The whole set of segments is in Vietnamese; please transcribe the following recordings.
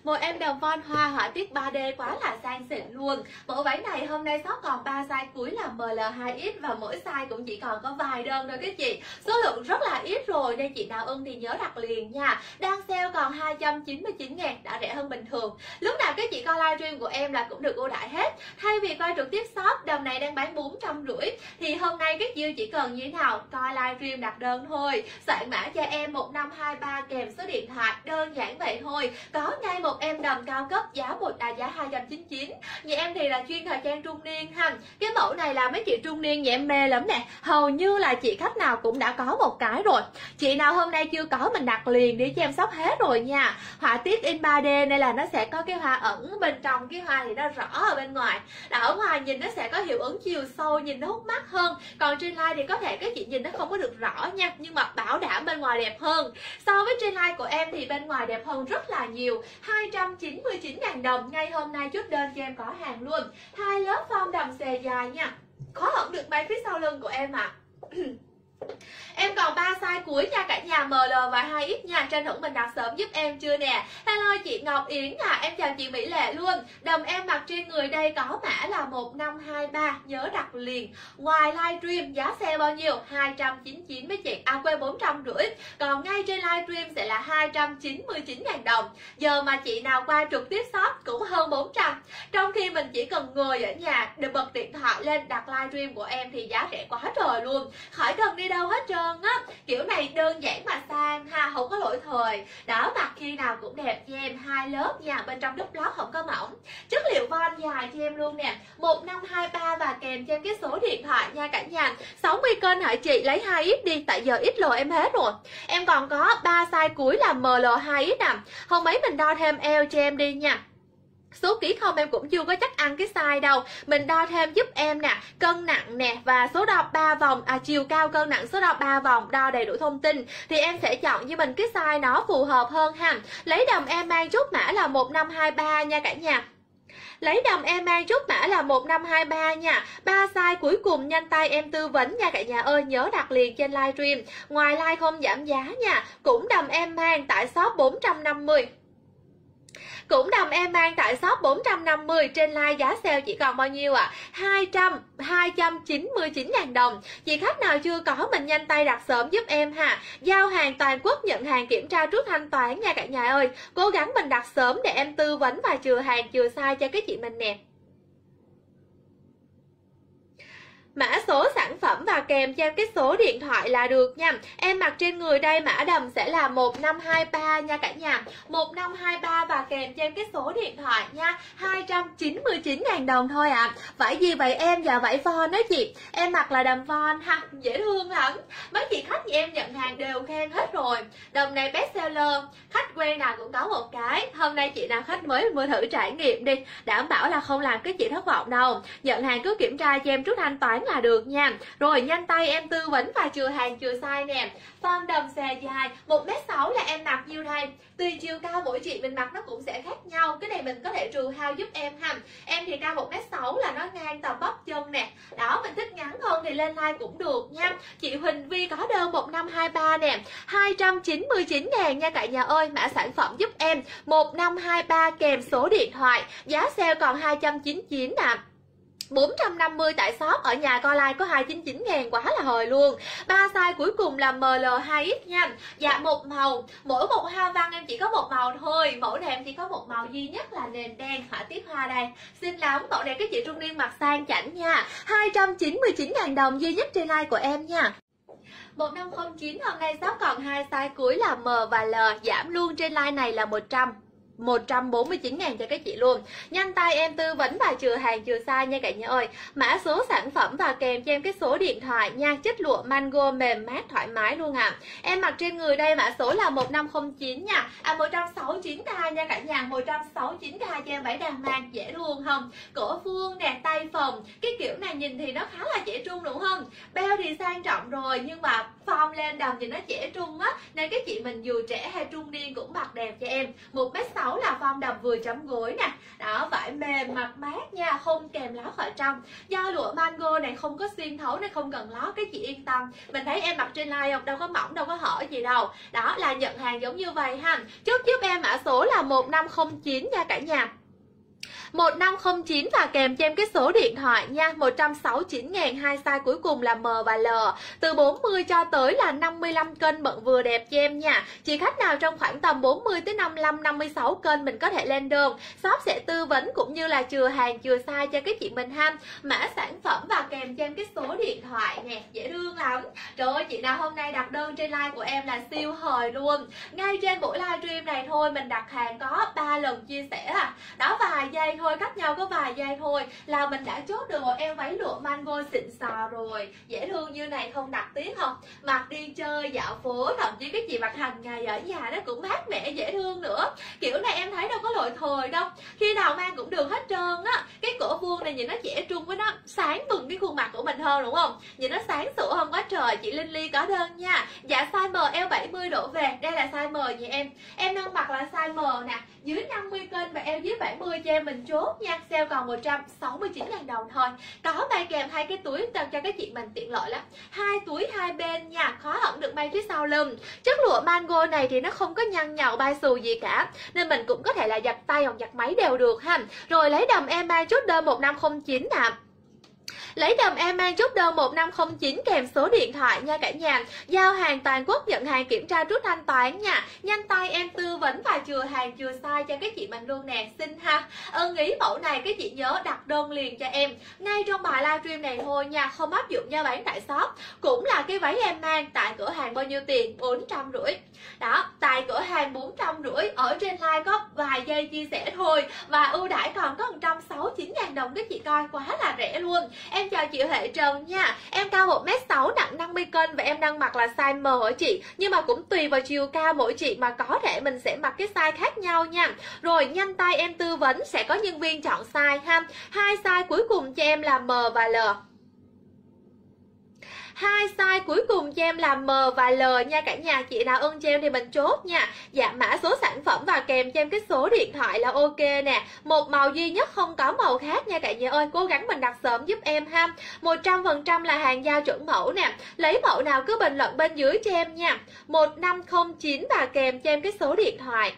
Một em đầm von hoa họa tiết 3D quá là sang xịn luôn. Mẫu váy này hôm nay shop còn 3 size cuối là ML 2X và mỗi size cũng chỉ còn có vài đơn thôi các chị. Số lượng rất là ít rồi nên chị nào ưng thì nhớ đặt liền nha. Đang sale còn 299.000, đã rẻ hơn bình thường. Lúc nào các chị coi livestream của em là cũng được ưu đãi hết. Thay vì coi trực tiếp shop, đầm này đang bán 450 thì hôm nay các chị chỉ cần như thế nào coi livestream đặt đơn thôi. Soạn mã cho em 1523 kèm số điện thoại, đơn giản vậy thôi. Có ngay một em đầm cao cấp giá giá 299. Nhà em thì là chuyên thời trang trung niên ha. Cái mẫu này là mấy chị trung niên nhà em mê lắm nè. Hầu như là chị khách nào cũng đã có một cái rồi. Chị nào hôm nay chưa có mình đặt liền đi cho em sắp hết rồi nha. Họa tiết in 3D nên là nó sẽ có cái hoa ẩn bên trong, cái hoa thì nó rõ ở bên ngoài. Đã ở ngoài nhìn nó sẽ có hiệu ứng chiều sâu, nhìn nó hút mắt hơn. Còn trên live thì có thể các chị nhìn nó không có được rõ nha, nhưng mà bảo đảm bên ngoài đẹp hơn. So với trên live của em thì bên ngoài đẹp hơn rất là nhiều. 299.000 đồng, ngay hôm nay chốt đơn cho em có hàng luôn. 2 lớp form đầm xòe dài nha. Khó ẩn được mấy phía sau lưng của em ạ. Em còn 3 size cuối nha cả nhà, ML và 2X nha. Tranh thủ mình đặt sớm giúp em chưa nè. Hello chị Ngọc Yến à, em chào chị Mỹ Lệ luôn. Đầm em mặc trên người đây có mã là 1523, nhớ đặt liền. Ngoài livestream giá sale bao nhiêu? 299 mấy chị, quên 450. Còn ngay trên livestream sẽ là 299.000 đồng. Giờ mà chị nào qua trực tiếp shop cũng hơn 400. Trong khi mình chỉ cần ngồi ở nhà để bật điện thoại lên đặt livestream của em thì giá rẻ quá trời luôn. Khỏi cần đi đâu hết trơn á. Kiểu này đơn giản mà sang ha, không có lỗi thời. Đó, mặc khi nào cũng đẹp cho em. 2 lớp nha, bên trong đúp lót không có mỏng. Chất liệu von dài cho em luôn nè. 1523 và kèm cho em cái số điện thoại nha cả nhà. 60 cân hả chị, lấy 2X đi, tại giờ XL em hết rồi. Em còn có 3 size cuối là ML 2X nè. Không mấy mình đo thêm eo cho em đi nha. Số ký không em cũng chưa có chắc ăn cái size đâu. Mình đo thêm giúp em nè, cân nặng nè và số đo 3 vòng, chiều cao cân nặng số đo 3 vòng, đo đầy đủ thông tin thì em sẽ chọn cho mình cái size nó phù hợp hơn ha. Lấy đầm em mang chốt mã là 1523 nha cả nhà. Lấy đầm em mang chốt mã là 1523 nha. 3 size cuối cùng nhanh tay em tư vấn nha cả nhà ơi, nhớ đặt liền trên livestream. Ngoài live không giảm giá nha. Cũng đầm em mang tại shop 450. Cũng đầm em mang tại shop 450, trên live giá sale chỉ còn bao nhiêu ạ? 299.000 đồng. Chị khách nào chưa có mình nhanh tay đặt sớm giúp em ha. Giao hàng toàn quốc, nhận hàng kiểm tra trước thanh toán nha cả nhà ơi. Cố gắng mình đặt sớm để em tư vấn và chừa hàng chừa size cho cái chị mình nè. Mã số sản phẩm và kèm cho em cái số điện thoại là được nha. Em mặc trên người đây mã đầm sẽ là 1523 nha cả nhà. 1523 và kèm cho em cái số điện thoại nha. 299.000 đồng thôi ạ. Vải gì vậy em? Dạ vải von đó chị. Em mặc là đầm von ha, dễ thương lắm. Mấy chị khách em nhận hàng đều khen hết rồi. Đầm này best seller, khách quen nào cũng có một cái. Hôm nay chị nào khách mới mua thử trải nghiệm đi, đảm bảo là không làm cái chị thất vọng đâu. Nhận hàng cứ kiểm tra cho em trước thanh toán là được nha. Rồi nhanh tay em tư vấn và chừa hàng chừa size nè. Form đầm xòe dài 1m6 là em mặc nhiêu đây? Tùy chiều cao mỗi chị mình mặc nó cũng sẽ khác nhau. Cái này mình có thể trừ hao giúp em ha. Em thì cao 1m6 là nó ngang tầm bắp chân nè. Đó, mình thích ngắn hơn thì lên like cũng được nha. Chị Huỳnh Vi có đơn 1523 nè, 299.000 nha cả nhà ơi. Mã sản phẩm giúp em 1523 kèm số điện thoại. Giá sale còn 299 nè. 450 tại shop, ở nhà coi live có 299.000 quá là hời luôn. 3 size cuối cùng là ML 2X nha. Dạ một màu, mỗi một hoa văn em chỉ có một màu thôi. Mẫu này em chỉ có một màu duy nhất là nền đen. Họa tiết hoa đây, xinh lắm. Mẫu này các chị trung niên mặc sang chảnh nha. 299.000 đồng duy nhất trên live của em nha. 1509 hôm nay shop còn 2 size cuối là M và L, giảm luôn trên live này là 149.000 cho các chị luôn. Nhanh tay em tư vấn và chừa hàng chừa size nha cả nhà ơi. Mã số sản phẩm và kèm cho em cái số điện thoại nha. Chất lụa mango mềm mát thoải mái luôn à. Em mặc trên người đây mã số là 1509 nha. 169k nha cả nhà, 169k cho em váy đàn mang dễ luôn không? Cổ vuông nè, tay phồng. Cái kiểu này nhìn thì nó khá là trẻ trung đúng không? Beo thì sang trọng rồi nhưng mà form lên đầm thì nó trẻ trung á, nên cái chị mình dù trẻ hay trung niên cũng mặc đẹp cho em. 1m6 6 là form đầm vừa chấm gối nè. Đó, vải mềm mặt mát nha, không kèm lót ở trong. Do lụa mango này không có xuyên thấu nên không cần lót, các chị yên tâm. Mình thấy em mặc trên live không, đâu có mỏng, đâu có hở gì đâu. Đó là nhận hàng giống như vậy ha. Chốt giúp em mã số là 1509 nha cả nhà. 1509 và kèm cho em cái số điện thoại nha. 169.000, hai size cuối cùng là M và L. Từ 40 cho tới là 55 cân bận vừa đẹp cho em nha. Chị khách nào trong khoảng tầm 40 tới 55, 56 cân mình có thể lên đơn. Shop sẽ tư vấn cũng như là chừa hàng chừa size cho các chị mình ha. Mã sản phẩm và kèm cho em cái số điện thoại nè, dễ thương lắm. Trời ơi, chị nào hôm nay đặt đơn trên live của em là siêu hời luôn. Ngay trên buổi livestream này thôi mình đặt hàng có 3 lần chia sẻ à. Đó, vài giây thôi, cách nhau có vài giây thôi là mình đã chốt được một em váy lụa mango xịn sò rồi. Dễ thương như này không đặt tiếc không? Mặc đi chơi dạo phố, thậm chí các chị mặc hàng ngày ở nhà nó cũng mát mẻ dễ thương nữa. Kiểu này em thấy đâu có lỗi thời đâu, khi nào mang cũng được hết trơn á. Cái cổ vuông này nhìn nó trẻ trung với nó sáng bừng cái khuôn mặt của mình hơn đúng không? Nhìn nó sáng sủa không có trời. Chị Linh Ly có đơn nha. Dạ size M eo 70 đổ về. Đây là size M nha em. Em đang mặc là size M nè, dưới 50 cân và eo dưới 70 cho em mình chốt nha. Sale còn 169.000 đồng thôi. Có bay kèm hai cái túi cho các chị mình tiện lợi lắm. Hai túi hai bên nha, khó hẳn được bay phía sau lưng. Chất lụa mango này thì nó không có nhăn nhào bay xù gì cả, nên mình cũng có thể là giặt tay hoặc giặt máy đều được ha. Rồi lấy đầm em mang chốt đơn 1509 nè. Lấy đầm em mang chốt đơn 1509 kèm số điện thoại nha cả nhà. Giao hàng toàn quốc, nhận hàng kiểm tra rút thanh toán nha. Nhanh tay em tư vấn và chừa hàng chừa size cho các chị mình luôn nè. Xin ha. Ưng ý mẫu này các chị nhớ đặt đơn liền cho em ngay trong bài livestream này thôi nha, không áp dụng giao bán tại shop. Cũng là cái váy em mang tại cửa hàng bao nhiêu tiền? 450. Đó, tại cửa hàng 450, ở trên live có vài giây chia sẻ thôi và ưu đãi còn có 169.000 đồng các chị coi, quá là rẻ luôn. Em chào chị Huệ Trần nha. Em cao 1m6 nặng 50 cân và em đang mặc là size M ở chị, nhưng mà cũng tùy vào chiều cao mỗi chị mà có thể mình sẽ mặc cái size khác nhau nha. Rồi nhanh tay em tư vấn, sẽ có nhân viên chọn size ha. Hai size cuối cùng cho em là M và L. Hai size cuối cùng cho em là M và L nha cả nhà. Chị nào ưng cho em thì mình chốt nha. Dạ mã số sản phẩm và kèm cho em cái số điện thoại là ok nè. Một màu duy nhất, không có màu khác nha cả nhà ơi. Cố gắng mình đặt sớm giúp em ha. 100% là hàng giao chuẩn mẫu nè. Lấy mẫu nào cứ bình luận bên dưới cho em nha. 1509 và kèm cho em cái số điện thoại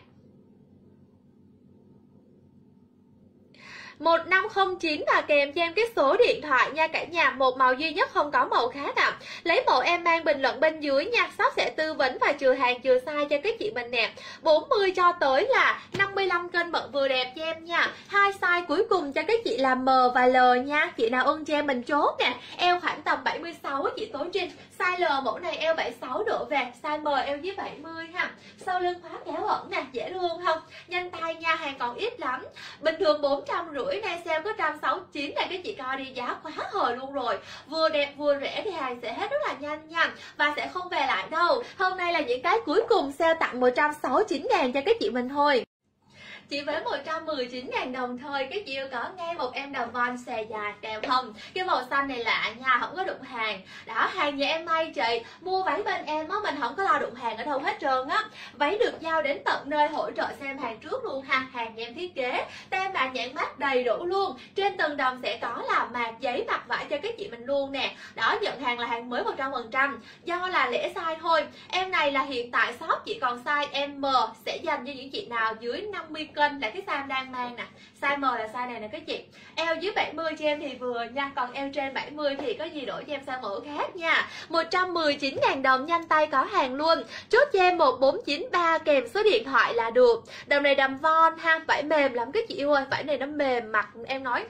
1509 và kèm cho em cái số điện thoại nha cả nhà. Một màu duy nhất, không có màu khác ạ. Lấy mẫu em mang bình luận bên dưới nha. Shop sẽ tư vấn và chừa hàng chừa size cho các chị mình nè. 40 cho tới là 55 cân bận vừa đẹp cho em nha. Hai size cuối cùng cho các chị là M và L nha. Chị nào ưng cho em mình chốt nè. Eo khoảng tầm 76 chị Tố Trinh. Size L mẫu này eo 76 độ về. Size M eo dưới 70 ha. Sau lưng khóa kéo ẩn nè, dễ thương không? Nhanh tay nha, hàng còn ít lắm. Bình thường 450, nay sale có 169 này các chị coi đi, giá quá hời luôn rồi. Vừa đẹp vừa rẻ thì hàng sẽ hết rất là nhanh nha, và sẽ không về lại đâu. Hôm nay là những cái cuối cùng sale tặng 169.000 cho các chị mình thôi. Chỉ với 119.000 đồng thôi, các chị yêu có ngay một em đầm von xòe dài đẹp không? Cái màu xanh này lạ nha, không có đụng hàng. Đó, hàng nhà em may chị, mua váy bên em á, mình không có lo đụng hàng ở đâu hết trơn á. Váy được giao đến tận nơi, hỗ trợ xem hàng trước luôn ha. Hàng nhà em thiết kế, tem bạc nhãn mác đầy đủ luôn. Trên từng đầm sẽ có là mạc giấy mặt vải cho các chị mình luôn nè. Đó, nhận hàng là hàng mới 100%. Do là lẻ size thôi. Em này là hiện tại shop chỉ còn size M, sẽ dành cho những chị nào dưới 50 cân là cái size em đang mang nè. Size M là size này nè các chị. Eo dưới 70 cho em thì vừa nha, còn eo trên 70 thì có gì đổi cho em size mẫu khác nha. 119.000 đồng, nhanh tay có hàng luôn. Chốt cho em 1493 kèm số điện thoại là được. Đầm này đầm von ha, vải mềm lắm các chị yêu ơi, vải này nó mềm, mặc em nói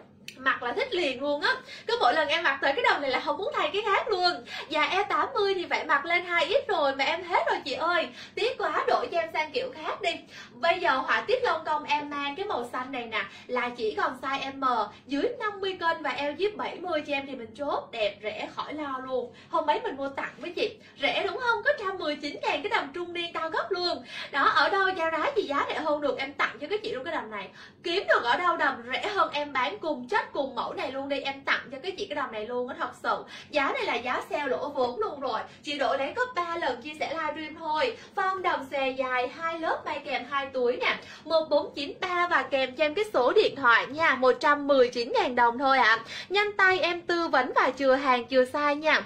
mặc là thích liền luôn á. Cứ mỗi lần em mặc tới cái đầm này là không muốn thay cái khác luôn. Và eo 80 thì phải mặc lên 2X rồi mà em hết rồi chị ơi. Tiếc quá, đổi cho em sang kiểu khác đi. Bây giờ họa tiết lông công em mang cái màu xanh này nè là chỉ còn size M, dưới 50 cân và eo dưới 70 cho em thì mình chốt đẹp rẻ khỏi lo luôn. Hôm mấy mình mua tặng với chị, rẻ đúng không? Có 119.000 cái đầm trung niên cao gấp luôn. Đó, ở đâu giao giá gì giá rẻ hơn được, em tặng cho các chị luôn cái đầm này. Kiếm được ở đâu đầm rẻ hơn em bán cùng chất cùng mẫu này luôn đi, em tặng cho các chị cái đầm này luôn á. Thật sự giá này là giá sale lỗ vốn luôn rồi. Chị Độ lấy có 3 lần chia sẻ livestream thôi. Form đầm xòe dài 2 lớp may kèm 2 túi nè, 1493 và kèm cho em cái số điện thoại nha, 119.000 đồng thôi ạ. Nhanh tay em tư vấn và chừa hàng chừa size nha.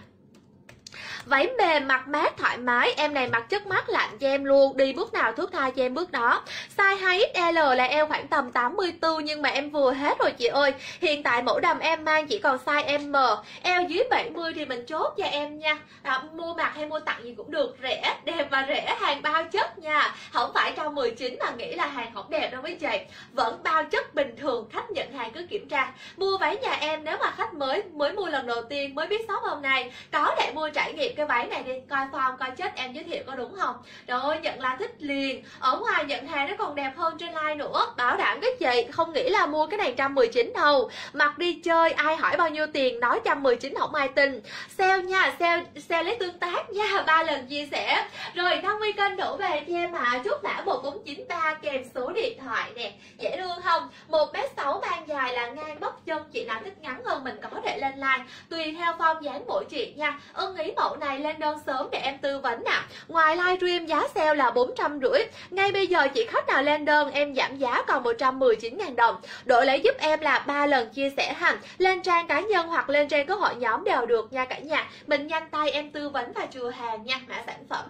Váy mềm mặc mát thoải mái, em này mặc chất mát lạnh cho em luôn, đi bước nào thước tha cho em bước đó. Size 2XL là eo khoảng tầm 84 nhưng mà em vừa hết rồi chị ơi. Hiện tại mẫu đầm em mang chỉ còn size M, eo dưới 70 thì mình chốt cho em nha. Mua mặc hay mua tặng gì cũng được, rẻ, đẹp và rẻ, hàng bao chất nha. Không phải 119 mà nghĩ là hàng không đẹp đâu mấy chị. Vẫn bao chất bình thường, khách nhận hàng cứ kiểm tra. Mua váy nhà em nếu mà khách mới mua lần đầu tiên mới biết shop hôm nay, có thể mua trải nghiệm cái váy này đi, coi form coi chất em giới thiệu có đúng không. Rồi nhận là thích liền. Ở ngoài nhận hàng nó còn đẹp hơn trên live nữa, bảo đảm các chị. Không nghĩ là mua cái này 119 đâu, mặc đi chơi ai hỏi bao nhiêu tiền nói 119 không ai tin. Sale nha, sale lấy tương tác nha, 3 lần chia sẻ. Rồi 50 cân đổ về cho em ạ. Chốt mã 1493 kèm số điện thoại nè, dễ thương không. 1m6 mang dài là ngang bắp chân, chị nào thích ngắn hơn mình có thể lên like tùy theo form dáng mỗi chị nha. Ưng ý mẫu này lên đơn sớm để em tư vấn nè. Ngoài livestream giá sale là 450, ngay bây giờ chị khách nào lên đơn em giảm giá còn 119.000 đồng. Độ lấy giúp em là 3 lần chia sẻ ha, lên trang cá nhân hoặc lên trang có hội nhóm đều được nha cả nhà. Mình nhanh tay em tư vấn và chừa hàng nha. Mã sản phẩm,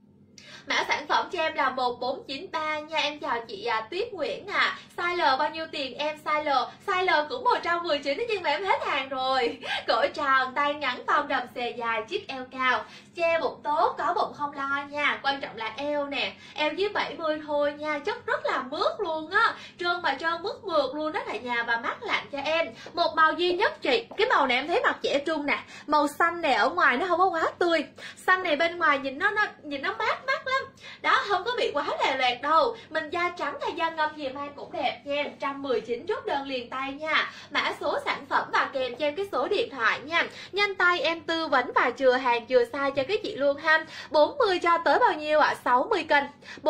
mã sản phẩm cho em là 1493 nha. Em chào chị Tuyết Nguyễn à. Size L bao nhiêu tiền em? Size L cũng 119 nhưng mà em hết hàng rồi. Cổ tròn, tay ngắn, form đầm xòe dài, chiếc eo cao, che bụng tốt, có bụng không lo nha. Quan trọng là eo nè, eo dưới 70 thôi nha. Chất rất là mướt luôn á, trơn mà trơn mướt mượt luôn đó cả nhà, và mát lạnh cho em. Một màu duy nhất chị, cái màu này em thấy mặt trẻ trung nè. Màu xanh này ở ngoài nó không có quá tươi, xanh này bên ngoài nhìn nó mát mắt lắm đó, không có bị quá lè loẹt đâu. Mình da trắng hay da ngâm gì mang cũng đẹp nha. 119 chốt đơn liền tay nha. Mã số sản phẩm và kèm cho em cái số điện thoại nha. Nhanh tay em tư vấn và chừa hàng chừa size cho các chị luôn ha. 40 cho tới bao nhiêu ạ? 60 cân.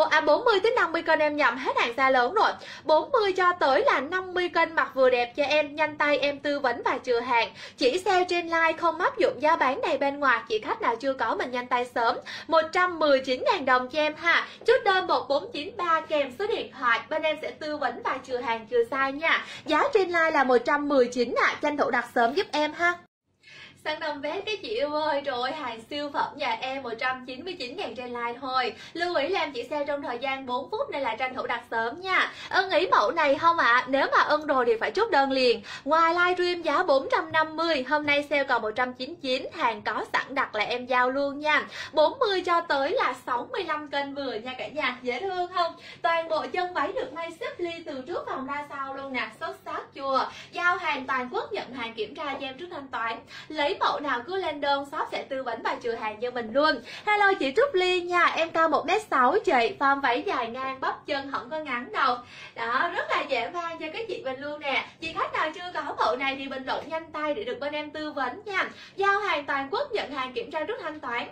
40 tới 50 cân em nhầm, hết hàng size lớn rồi. 40 cho tới là 50 cân mặc vừa đẹp cho em. Nhanh tay em tư vấn và chừa hàng. Chỉ sale trên live không áp dụng giá bán này bên ngoài. Chị khách nào chưa có mình nhanh tay sớm. 119.000 đồng cho em ha. Chốt đơn 1493 kèm số điện thoại, bên em sẽ tư vấn và chừa hàng chừa size nha. Giá trên live là 119 ạ. Tranh thủ đặt sớm giúp em ha. Săn đồng vest các chị yêu ơi, rồi hàng siêu phẩm nhà em 199.000 trên live thôi. Lưu ý là em chỉ sale trong thời gian 4 phút nên là tranh thủ đặt sớm nha. Ưng ý mẫu này không ạ? Nếu mà ưng rồi thì phải chốt đơn liền. Ngoài livestream giá 450, hôm nay sale còn 199, hàng có sẵn đặt là em giao luôn nha. 40 cho tới là 65 cân vừa nha cả nhà, dễ thương không? Toàn bộ chân váy được may xếp ly từ trước vòng ra sau luôn nè, xuất sắc chưa? Giao hàng toàn quốc, nhận hàng kiểm tra cho em trước thanh toán. Lấy mẫu nào cứ lên đơn, shop sẽ tư vấn và chừa hàng cho mình luôn. Hello chị Trúc Ly nha, em cao 1m6 chị, form váy dài ngang bắp chân không có ngắn đâu. Đó, rất là dễ mang cho các chị mình luôn nè. Chị khách nào chưa có mẫu này thì bình luận nhanh tay để được bên em tư vấn nha. Giao hàng toàn quốc, nhận hàng kiểm tra trước thanh toán.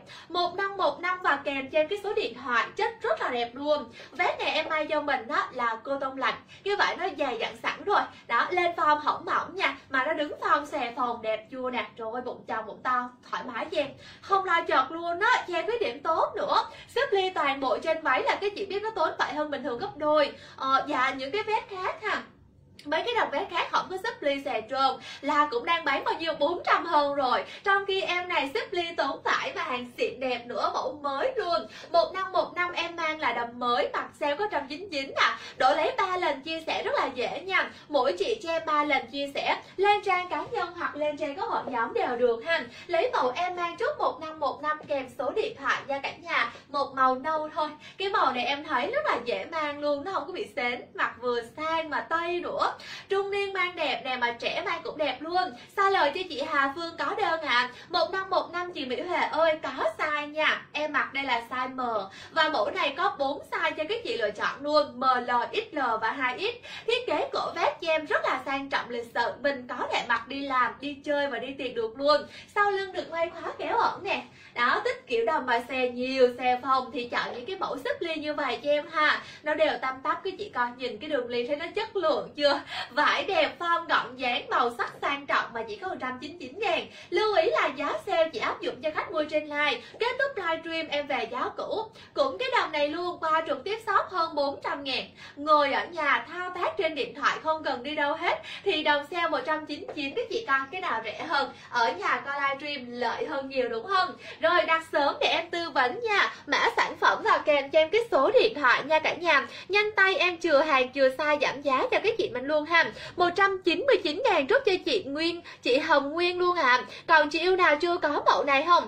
1515 và kèm trên cái số điện thoại, chất rất là đẹp luôn. Vest này em may cho mình đó là cô tông lạnh, cái vải nó dày dặn sẵn rồi. Đó, lên form hỏng mỏng nha, mà nó đứng form xòe phồng đẹp chưa nè. Rồi bụng chồng bụng to thoải mái cho em, không lo chật luôn á, che khuyết điểm tốt nữa. Xếp ly toàn bộ trên váy là cái chị biết nó tốn vải hơn bình thường gấp đôi. Và những cái vest khác ha, mấy cái đầm vest khác không có xếp ly xè trơn là cũng đang bán bao nhiêu 400 hơn rồi, trong khi em này xếp ly tốn vải và hàng xịn đẹp nữa, mẫu mới luôn. 1515 em mang là đầm mới, mặc sale có 199 à. Độ lấy 3 lần chia sẻ rất là dễ nha, mỗi chị cho em 3 lần chia sẻ lên trang cá nhân hoặc lên trang có hội nhóm đều được ha. Lấy mẫu em mang trước 1515 kèm số điện thoại nha cả nhà. Một màu nâu thôi, cái màu này em thấy rất là dễ mang luôn, nó không có bị xến, mặc vừa sang mà tây nữa, Trung niên mang đẹp nè, mà trẻ mang cũng đẹp luôn. Size L cho chị Hà Phương có đơn ạ. 1515 chị Mỹ Huệ ơi, có size nha. Em mặc đây là size M và mẫu này có 4 size cho các chị lựa chọn luôn, ML, XL và 2X. Thiết kế cổ vest cho em rất là sang trọng lịch sự, mình có thể mặc đi làm, đi chơi và đi tiệc được luôn. Sau lưng được may khóa kéo ẩn nè. Đó, thích kiểu đầm mà xè nhiều, xè phồng thì chọn những cái mẫu súp ly như vậy cho em ha. Nó đều tăm tắp, cái chị coi nhìn cái đường ly thấy nó chất lượng chưa. Vải đẹp, form gọn dáng, màu sắc sang trọng mà chỉ có 199.000. Lưu ý là giá sale chỉ áp dụng cho khách mua trên live. Kết thúc livestream em về giá cũ. Cũng cái đầm này luôn, qua trực tiếp shop hơn 400.000. Ngồi ở nhà thao tác trên điện thoại không cần đi đâu hết thì đồng sale 199, các chị coi cái nào rẻ hơn. Ở nhà coi livestream lợi hơn nhiều đúng không? Rồi đặt sớm để em tư vấn nha. Mã sản phẩm và kèm cho em cái số điện thoại nha cả nhà. Nhanh tay em chừa hàng chừa size giảm giá cho các chị mình luôn ha. 199.000 rút cho chị Nguyên, chị Hồng Nguyên luôn ạ. Còn chị yêu nào chưa có mẫu này không?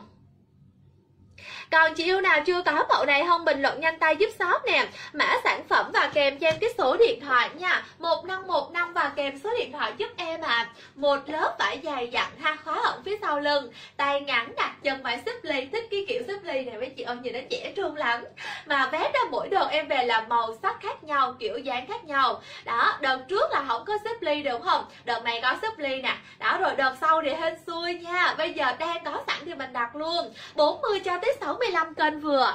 Còn chị yêu nào chưa có mẫu này không, bình luận nhanh tay giúp shop nè. Mã sản phẩm và kèm cho em cái số điện thoại nha, 1515 và kèm số điện thoại giúp em ạ. Một lớp vải dày dặn ha, khóa ẩn phía sau lưng, tay ngắn đặt chân vải súp ly. Thích cái kiểu súp ly này mấy chị ơi, nhìn nó trẻ trung lắm. Mà vét ra mỗi đợt em về là màu sắc khác nhau, kiểu dáng khác nhau. Đó, đợt trước là không có súp ly đúng không, đợt này có súp ly nè. Đó, rồi đợt sau thì hên xui nha, bây giờ đang có sẵn thì mình đặt luôn. 40 cho tới 65 cân vừa,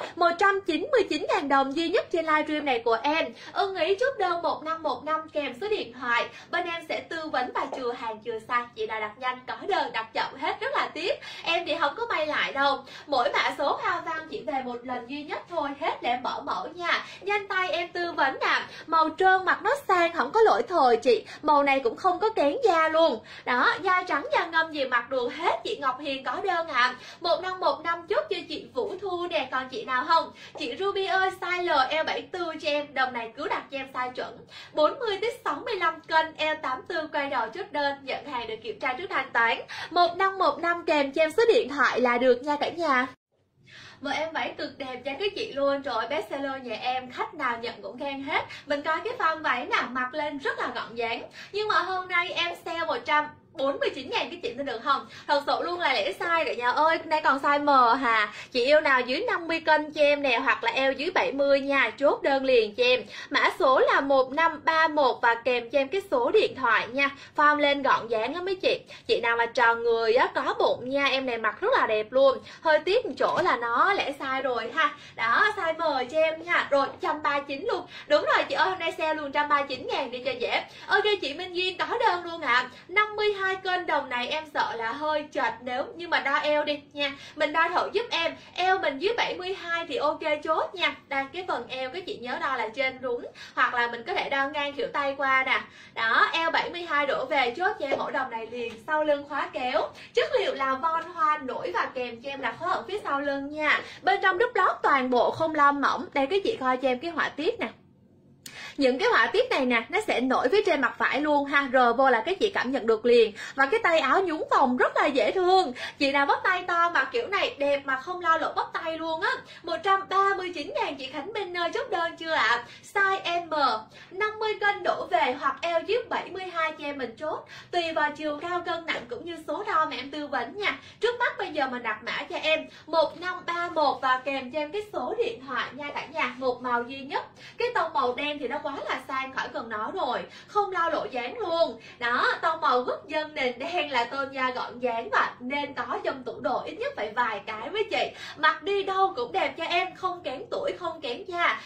199.000 đồng duy nhất trên livestream này của em. Ưng ý chốt đơn 1515 kèm số điện thoại, bên em sẽ tư vấn và chừa hàng chừa size. Chị nào đặt nhanh có đơn, đặt chậm hết rất là tiếc. Em thì không có may lại đâu. Mỗi mã số hoa văn chỉ về một lần duy nhất thôi, hết để em mở mẫu nha. Nhanh tay em tư vấn nè. Màu trơn mặc nó sang, không có lỗi thời chị. Màu này cũng không có kén da luôn. Đó, da trắng da ngâm gì mặc được hết. Chị Ngọc Hiền có đơn ạ. 1515 chốt cho chị Vũ Thu nè. Còn chị nào không? Chị Ruby ơi, size L L74 cho em. Đồng này cứ đặt cho em size chuẩn 40 tới 65 cân, L84 quay đầu chốt đơn, nhận hàng được kiểm tra trước thanh toán. 1515 kèm cho em số điện thoại là được nha cả nhà. Một em váy cực đẹp cho các chị luôn. Rồi bestseller nhà em, khách nào nhận cũng khen hết. Mình coi cái form váy nào mặc lên rất là gọn dáng. Nhưng mà hôm nay em sale 149.000 cái chị tin được không? Thật sự luôn là lẻ size cả nhà ơi. Đây còn size M hà. Chị yêu nào dưới 50 cân cho em nè, hoặc là eo dưới 70 nha, chốt đơn liền cho em. Mã số là 1531 và kèm cho em cái số điện thoại nha. Form lên gọn dáng á mấy chị. Chị nào mà tròn người á, có bụng nha, em này mặc rất là đẹp luôn. Hơi tiếc một chỗ là nó lẻ size rồi ha. Đó, size M cho em nha. Rồi 139 luôn. Đúng rồi chị ơi, hôm nay sale luôn 139.000 đi cho dễ. Ok chị Minh Duyên có đơn luôn ạ. 52 cân, đồng này em sợ là hơi chật nếu như mà đo eo đi nha. Mình đo thử giúp em. Eo mình dưới 72 thì ok chốt nha. Đây cái phần eo các chị nhớ đo là trên đúng, hoặc là mình có thể đo ngang khuỷu tay qua nè. Đó, eo 72 đổ về chốt cho em mẫu đồng này liền. Sau lưng khóa kéo, chất liệu là von hoa nổi và kèm cho em là khóa ở phía sau lưng nha. Bên trong đúc lót toàn bộ không lo mỏng. Đây các chị coi cho em cái họa tiết nè. Những cái họa tiết này nè, nó sẽ nổi phía trên mặt vải luôn ha. Rờ vô là các chị cảm nhận được liền. Và cái tay áo nhún vòng rất là dễ thương. Chị nào bắp tay to mà kiểu này đẹp mà không lo lộ bắp tay luôn á. 139.000 chị Khánh Minh ơi, chốt đơn chưa ạ? Size M 50 cân đổ về hoặc eo dưới 72 cho em mình chốt. Tùy vào chiều cao cân nặng cũng như số đo mà em tư vấn nha. Trước mắt bây giờ mình đặt mã cho em 1531 và kèm cho em cái số điện thoại nha cả nhà. Một màu duy nhất. Cái tông màu đen thì nó quá là sang, khỏi cần nói rồi, không lo lộ dáng luôn. Đó, tông màu quốc dân nền đen là tôn da gọn dáng và nên có trong tủ đồ ít nhất phải vài cái với chị. Mặc đi đâu cũng đẹp cho em, không kén tuổi, không kén da.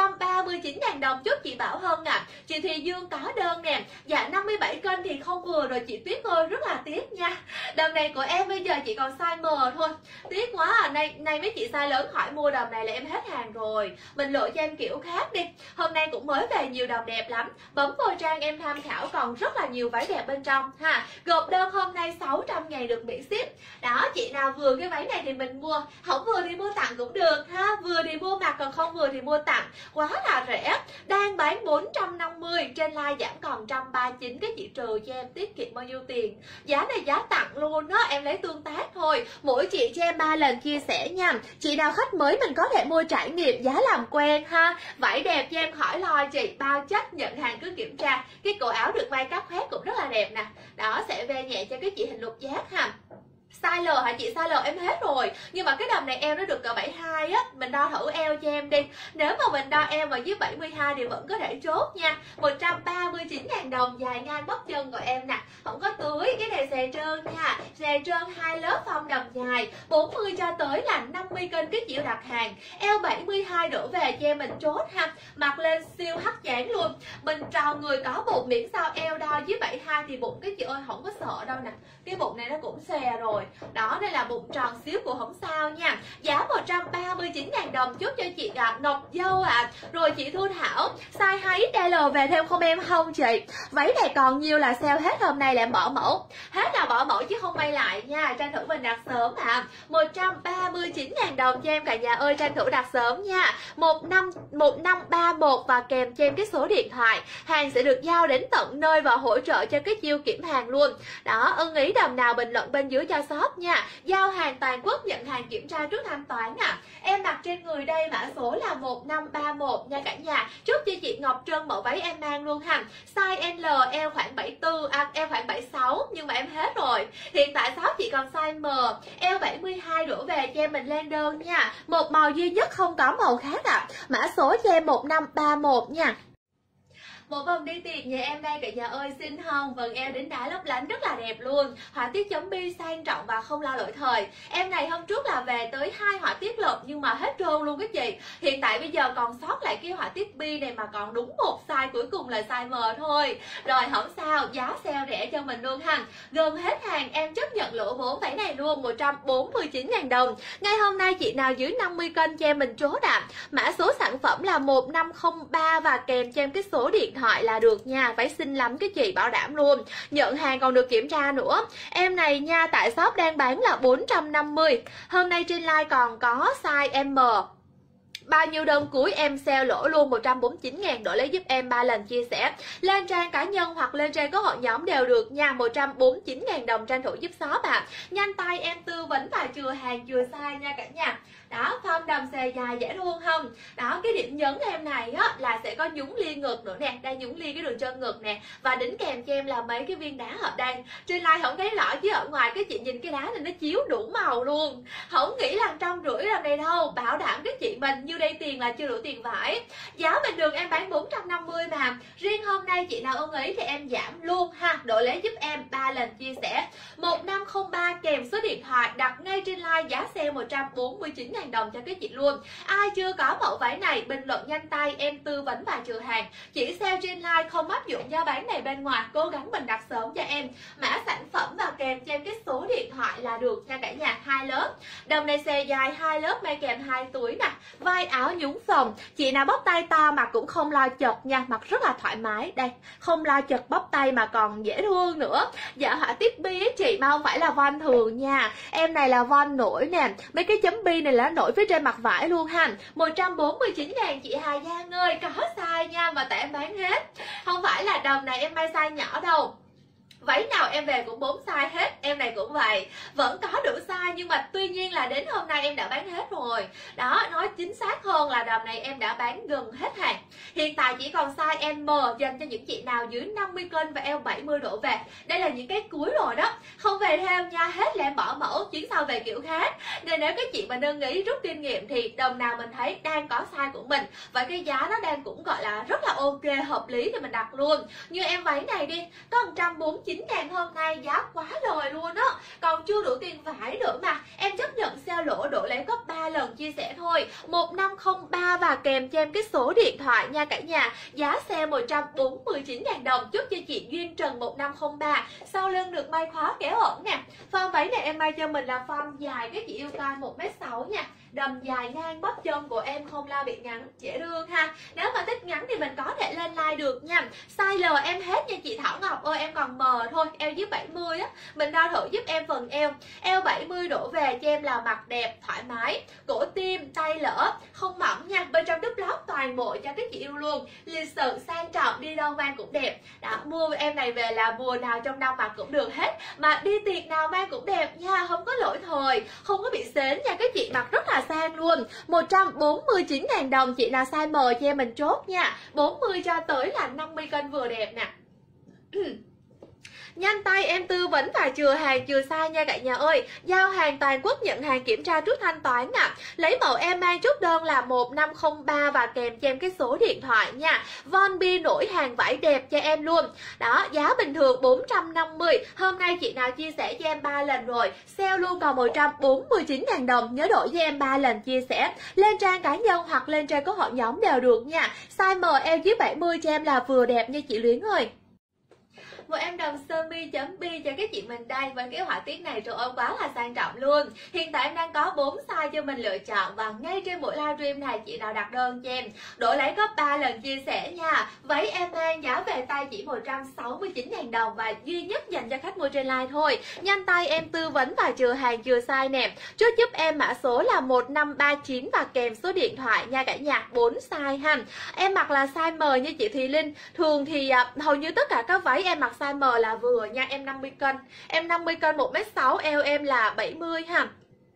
139.000 đồng chốt chị Bảo Hân à. Chị Thùy Dương có đơn nè. Dạ 57 cân thì không vừa rồi chị Tuyết ơi, rất là tiếc nha. Đầm này của em bây giờ chỉ còn size M thôi. Tiếc quá à, nay mấy chị size lớn hỏi mua đầm này là em hết hàng rồi. Mình lựa cho em kiểu khác đi. Hôm nay cũng mới về nhiều đồng đẹp lắm. Bấm vào trang em tham khảo, còn rất là nhiều váy đẹp bên trong ha. Gộp đơn hôm nay 600.000 được miễn ship. Đó, chị nào vừa cái váy này thì mình mua, không vừa thì mua tặng cũng được ha. Vừa thì mua mặc, còn không vừa thì mua tặng. Quá là rẻ. Đang bán 450, trên live giảm còn 139. Cái chị trừ cho em tiết kiệm bao nhiêu tiền. Giá này giá tặng luôn đó, em lấy tương tác thôi. Mỗi chị cho em 3 lần chia sẻ nha. Chị nào khách mới mình có thể mua trải nghiệm, giá làm quen ha. Vải đẹp cho em khỏi lo chị, bao chất nhận hàng cứ kiểm tra. Cái cổ áo được may cắt khoét cũng rất là đẹp nè. Đó, sẽ ve nhẹ cho cái chị hình lục giác ha. Size L hả chị? Size L em hết rồi. Nhưng mà cái đầm này eo nó được cỡ 72 á. Mình đo thử eo cho em đi. Nếu mà mình đo eo mà dưới 72 thì vẫn có thể chốt nha. 139.000 đồng, dài ngang bắp chân của em nè. Không có túi, cái này xè trơn nha. Xè trơn 2 lớp phong đầm dài 40 cho tới là 50 cân cái chịu đặt hàng. Eo 72 đổ về cho em mình chốt ha. Mặc lên siêu hấp dáng luôn. Mình tròn người có bụng, miễn sao eo đo dưới 72 thì bụng cái chị ơi không có sợ đâu nè. Cái bụng này nó cũng xè rồi. Đó, đây là bụng tròn xíu của không sao nha. Giá 139.000 đồng chốt cho chị Ngọc Dâu ạ. Rồi chị Thu Thảo, size 2XL về thêm không em? Không chị. Váy này còn nhiều là sale hết, hôm nay lại bỏ mẫu. Hết là bỏ mẫu chứ không may lại nha. Tranh thủ mình đặt sớm ạ. 139.000 đồng cho em cả nhà ơi, tranh thủ đặt sớm nha. 1531 và kèm cho em cái số điện thoại. Hàng sẽ được giao đến tận nơi và hỗ trợ cho cái chiêu kiểm hàng luôn. Đó, ưng ý đầm nào bình luận bên dưới cho shop nha. Giao hàng toàn quốc, nhận hàng kiểm tra trước thanh toán ạ. Em mặc trên người đây mã số là 1531 nha cả nhà. Chúc cho chị Ngọc Trân mẫu váy em mang luôn ha. Size L, eo khoảng 74, eo khoảng 76 nhưng mà em hết rồi. Hiện tại shop chị còn size M, eo 72 đổ về cho em mình lên đơn nha. Một màu duy nhất không có màu khác ạ. Mã số cho em 1531 nha. Một vòng đi tiệc nhà em đây cả nhà ơi, xinh không? Vầng eo đến đá lấp lánh rất là đẹp luôn. Họa tiết chấm bi sang trọng và không lo lỗi thời. Em này hôm trước là về tới 2 họa tiết lợp nhưng mà hết trơn luôn các chị. Hiện tại bây giờ còn sót lại cái họa tiết bi này mà còn đúng một size cuối cùng là size M thôi. Rồi không sao, giá sale rẻ cho mình luôn ha. Gần hết hàng em chấp nhận lỗ vốn váy này luôn, 149.000 đồng. Ngay hôm nay chị nào dưới 50 cân cho em mình chốt ạ. Mã số sản phẩm là 1503 và kèm cho em cái số điện thoại là được nha. Váy xinh lắm cái chị, bảo đảm luôn. Nhận hàng còn được kiểm tra nữa. Em này nha, tại shop đang bán là 450. Hôm nay trên live còn có size M. Bao nhiêu đơn cuối em sale lỗ luôn, 149.000, đổi lấy giúp em 3 lần chia sẻ. Lên trang cá nhân hoặc lên trang có hội nhóm đều được nha. 149.000 đồng, tranh thủ giúp shop ạ. Nhanh tay em tư vấn và chừa hàng chừa size nha cả nhà. Đó, form đầm xề dài dễ thương không? Đó, cái điểm nhấn em này á là sẽ có nhúng lia ngực nữa nè, đây nhúng lia cái đường chân ngực nè, và đính kèm cho em là mấy cái viên đá ở đây. Trên live không thấy rõ chứ ở ngoài cái chị nhìn cái đá này nó chiếu đủ màu luôn. Không nghĩ là 150 đầm này đâu, bảo đảm cái chị mình như đây tiền là chưa đủ tiền vải. Giá bình thường em bán 450 mà. Riêng hôm nay chị nào ưng ý thì em giảm luôn ha, đổi lấy giúp em 3 lần chia sẻ. 1503 kèm số điện thoại, đặt ngay trên live, giá sale 149.000 đồng cho cái chị luôn. Ai chưa có mẫu váy này bình luận nhanh tay em tư vấn và chừa hàng. Chỉ sale trên live không áp dụng giá bán này bên ngoài, cố gắng mình đặt sớm cho em. Mã sản phẩm và kèm cho em cái số điện thoại là được nha cả nhà. 2 lớp. Đầm này xề dài 2 lớp may kèm 2 túi nè. Vai áo nhúng phồng. Chị nào bóc tay to mà cũng không lo chật nha, mặc rất là thoải mái. Đây, không lo chật bóc tay mà còn dễ thương nữa. Dạ họa tiết bi chị mà không phải là von thường nha. Em này là von nổi nè. Mấy cái chấm bi này là nổi phía trên mặt vải luôn ha. 149.000 chị Hà Giang ơi, có size nha mà tại em bán hết. Không phải là đầm này em may size nhỏ đâu. Váy nào em về cũng 4 size hết, em này cũng vậy. Vẫn có đủ size nhưng mà tuy nhiên là đến hôm nay em đã bán hết rồi. Đó, nói chính xác hơn là đầm này em đã bán gần hết hàng. Hiện tại chỉ còn size M dành cho những chị nào dưới 50 cân và eo 70 đổ về. Đây là những cái cuối rồi đó. Không về thêm nha, hết là em bỏ mẫu, chuyến sau về kiểu khác. Nên nếu các chị mà đơn ý rút kinh nghiệm thì đầm nào mình thấy đang có size của mình và cái giá nó đang cũng gọi là rất là ok, hợp lý thì mình đặt luôn. Như em váy này đi, có 149.000 hôm nay, giá quá lời luôn á. Còn chưa đủ tiền vải nữa mà. Em chấp nhận sale lỗ, đổi lấy gấp 3 lần chia sẻ thôi. 1503 và kèm cho em cái số điện thoại nha cả nhà. Giá sale 149.000 đồng. Chúc cho chị Duyên Trần 1503. Sau lưng được may khóa kéo ẩn nè. Form váy này em may cho mình là form dài, các chị yêu coi 1m6 nha. Đầm dài ngang bắp chân của em, không lo bị ngắn, dễ thương ha. Nếu mà thích ngắn thì mình có thể lên like được nha. Size L em hết nha chị Thảo Ngọc ơi, em còn M thôi, eo dưới 70 á. Mình đo thử giúp em phần eo. Eo 70 đổ về cho em là mặt đẹp, thoải mái, cổ tim, tay lỡ, không mỏng nha. Bên trong đúp lót toàn bộ cho các chị yêu luôn. Lịch sự, sang trọng, đi đâu mang cũng đẹp. Đó, mua em này về là mùa nào trong năm mặc cũng được hết. Mà đi tiệc nào mang cũng đẹp nha, không có lỗi thời, không có bị xến nha. Các chị mặc rất là sang luôn. 149.000 đồng, chị nào size M cho em mình chốt nha. 40 cho tới là 50 cân vừa đẹp nè. Nhanh tay em tư vấn và chừa hàng chừa size nha cả nhà ơi. Giao hàng toàn quốc, nhận hàng kiểm tra trước thanh toán nè. Lấy mẫu em mang chốt đơn là 1503 và kèm cho em cái số điện thoại nha. Von Bi nổi hàng vải đẹp cho em luôn. Đó, giá bình thường 450. Hôm nay chị nào chia sẻ cho em 3 lần rồi, sale luôn còn 149.000 đồng. Nhớ đổi cho em 3 lần chia sẻ. Lên trang cá nhân hoặc lên trang có hội nhóm đều được nha. Size M eo dưới 70 cho em là vừa đẹp nha chị Luyến ơi. Một em đồng sơ mi chấm bi cho các chị mình đây. Với cái họa tiết này trời ơi quá là sang trọng luôn. Hiện tại em đang có 4 size cho mình lựa chọn. Và ngay trên buổi livestream này chị nào đặt đơn cho em đổi lấy gấp 3 lần chia sẻ nha. Váy em mang giá về tay chỉ 169.000 đồng. Và duy nhất dành cho khách mua trên live thôi. Nhanh tay em tư vấn và chừa hàng chừa size nè. Chốt giúp em mã số là 1539 và kèm số điện thoại nha cả nhà. 4 size ha. Em mặc là size M như chị Thùy Linh. Thường thì hầu như tất cả các váy em mặc size M là vừa nha. Em 50 cân. Em 50 cân 1m6, eo em là 70 ha.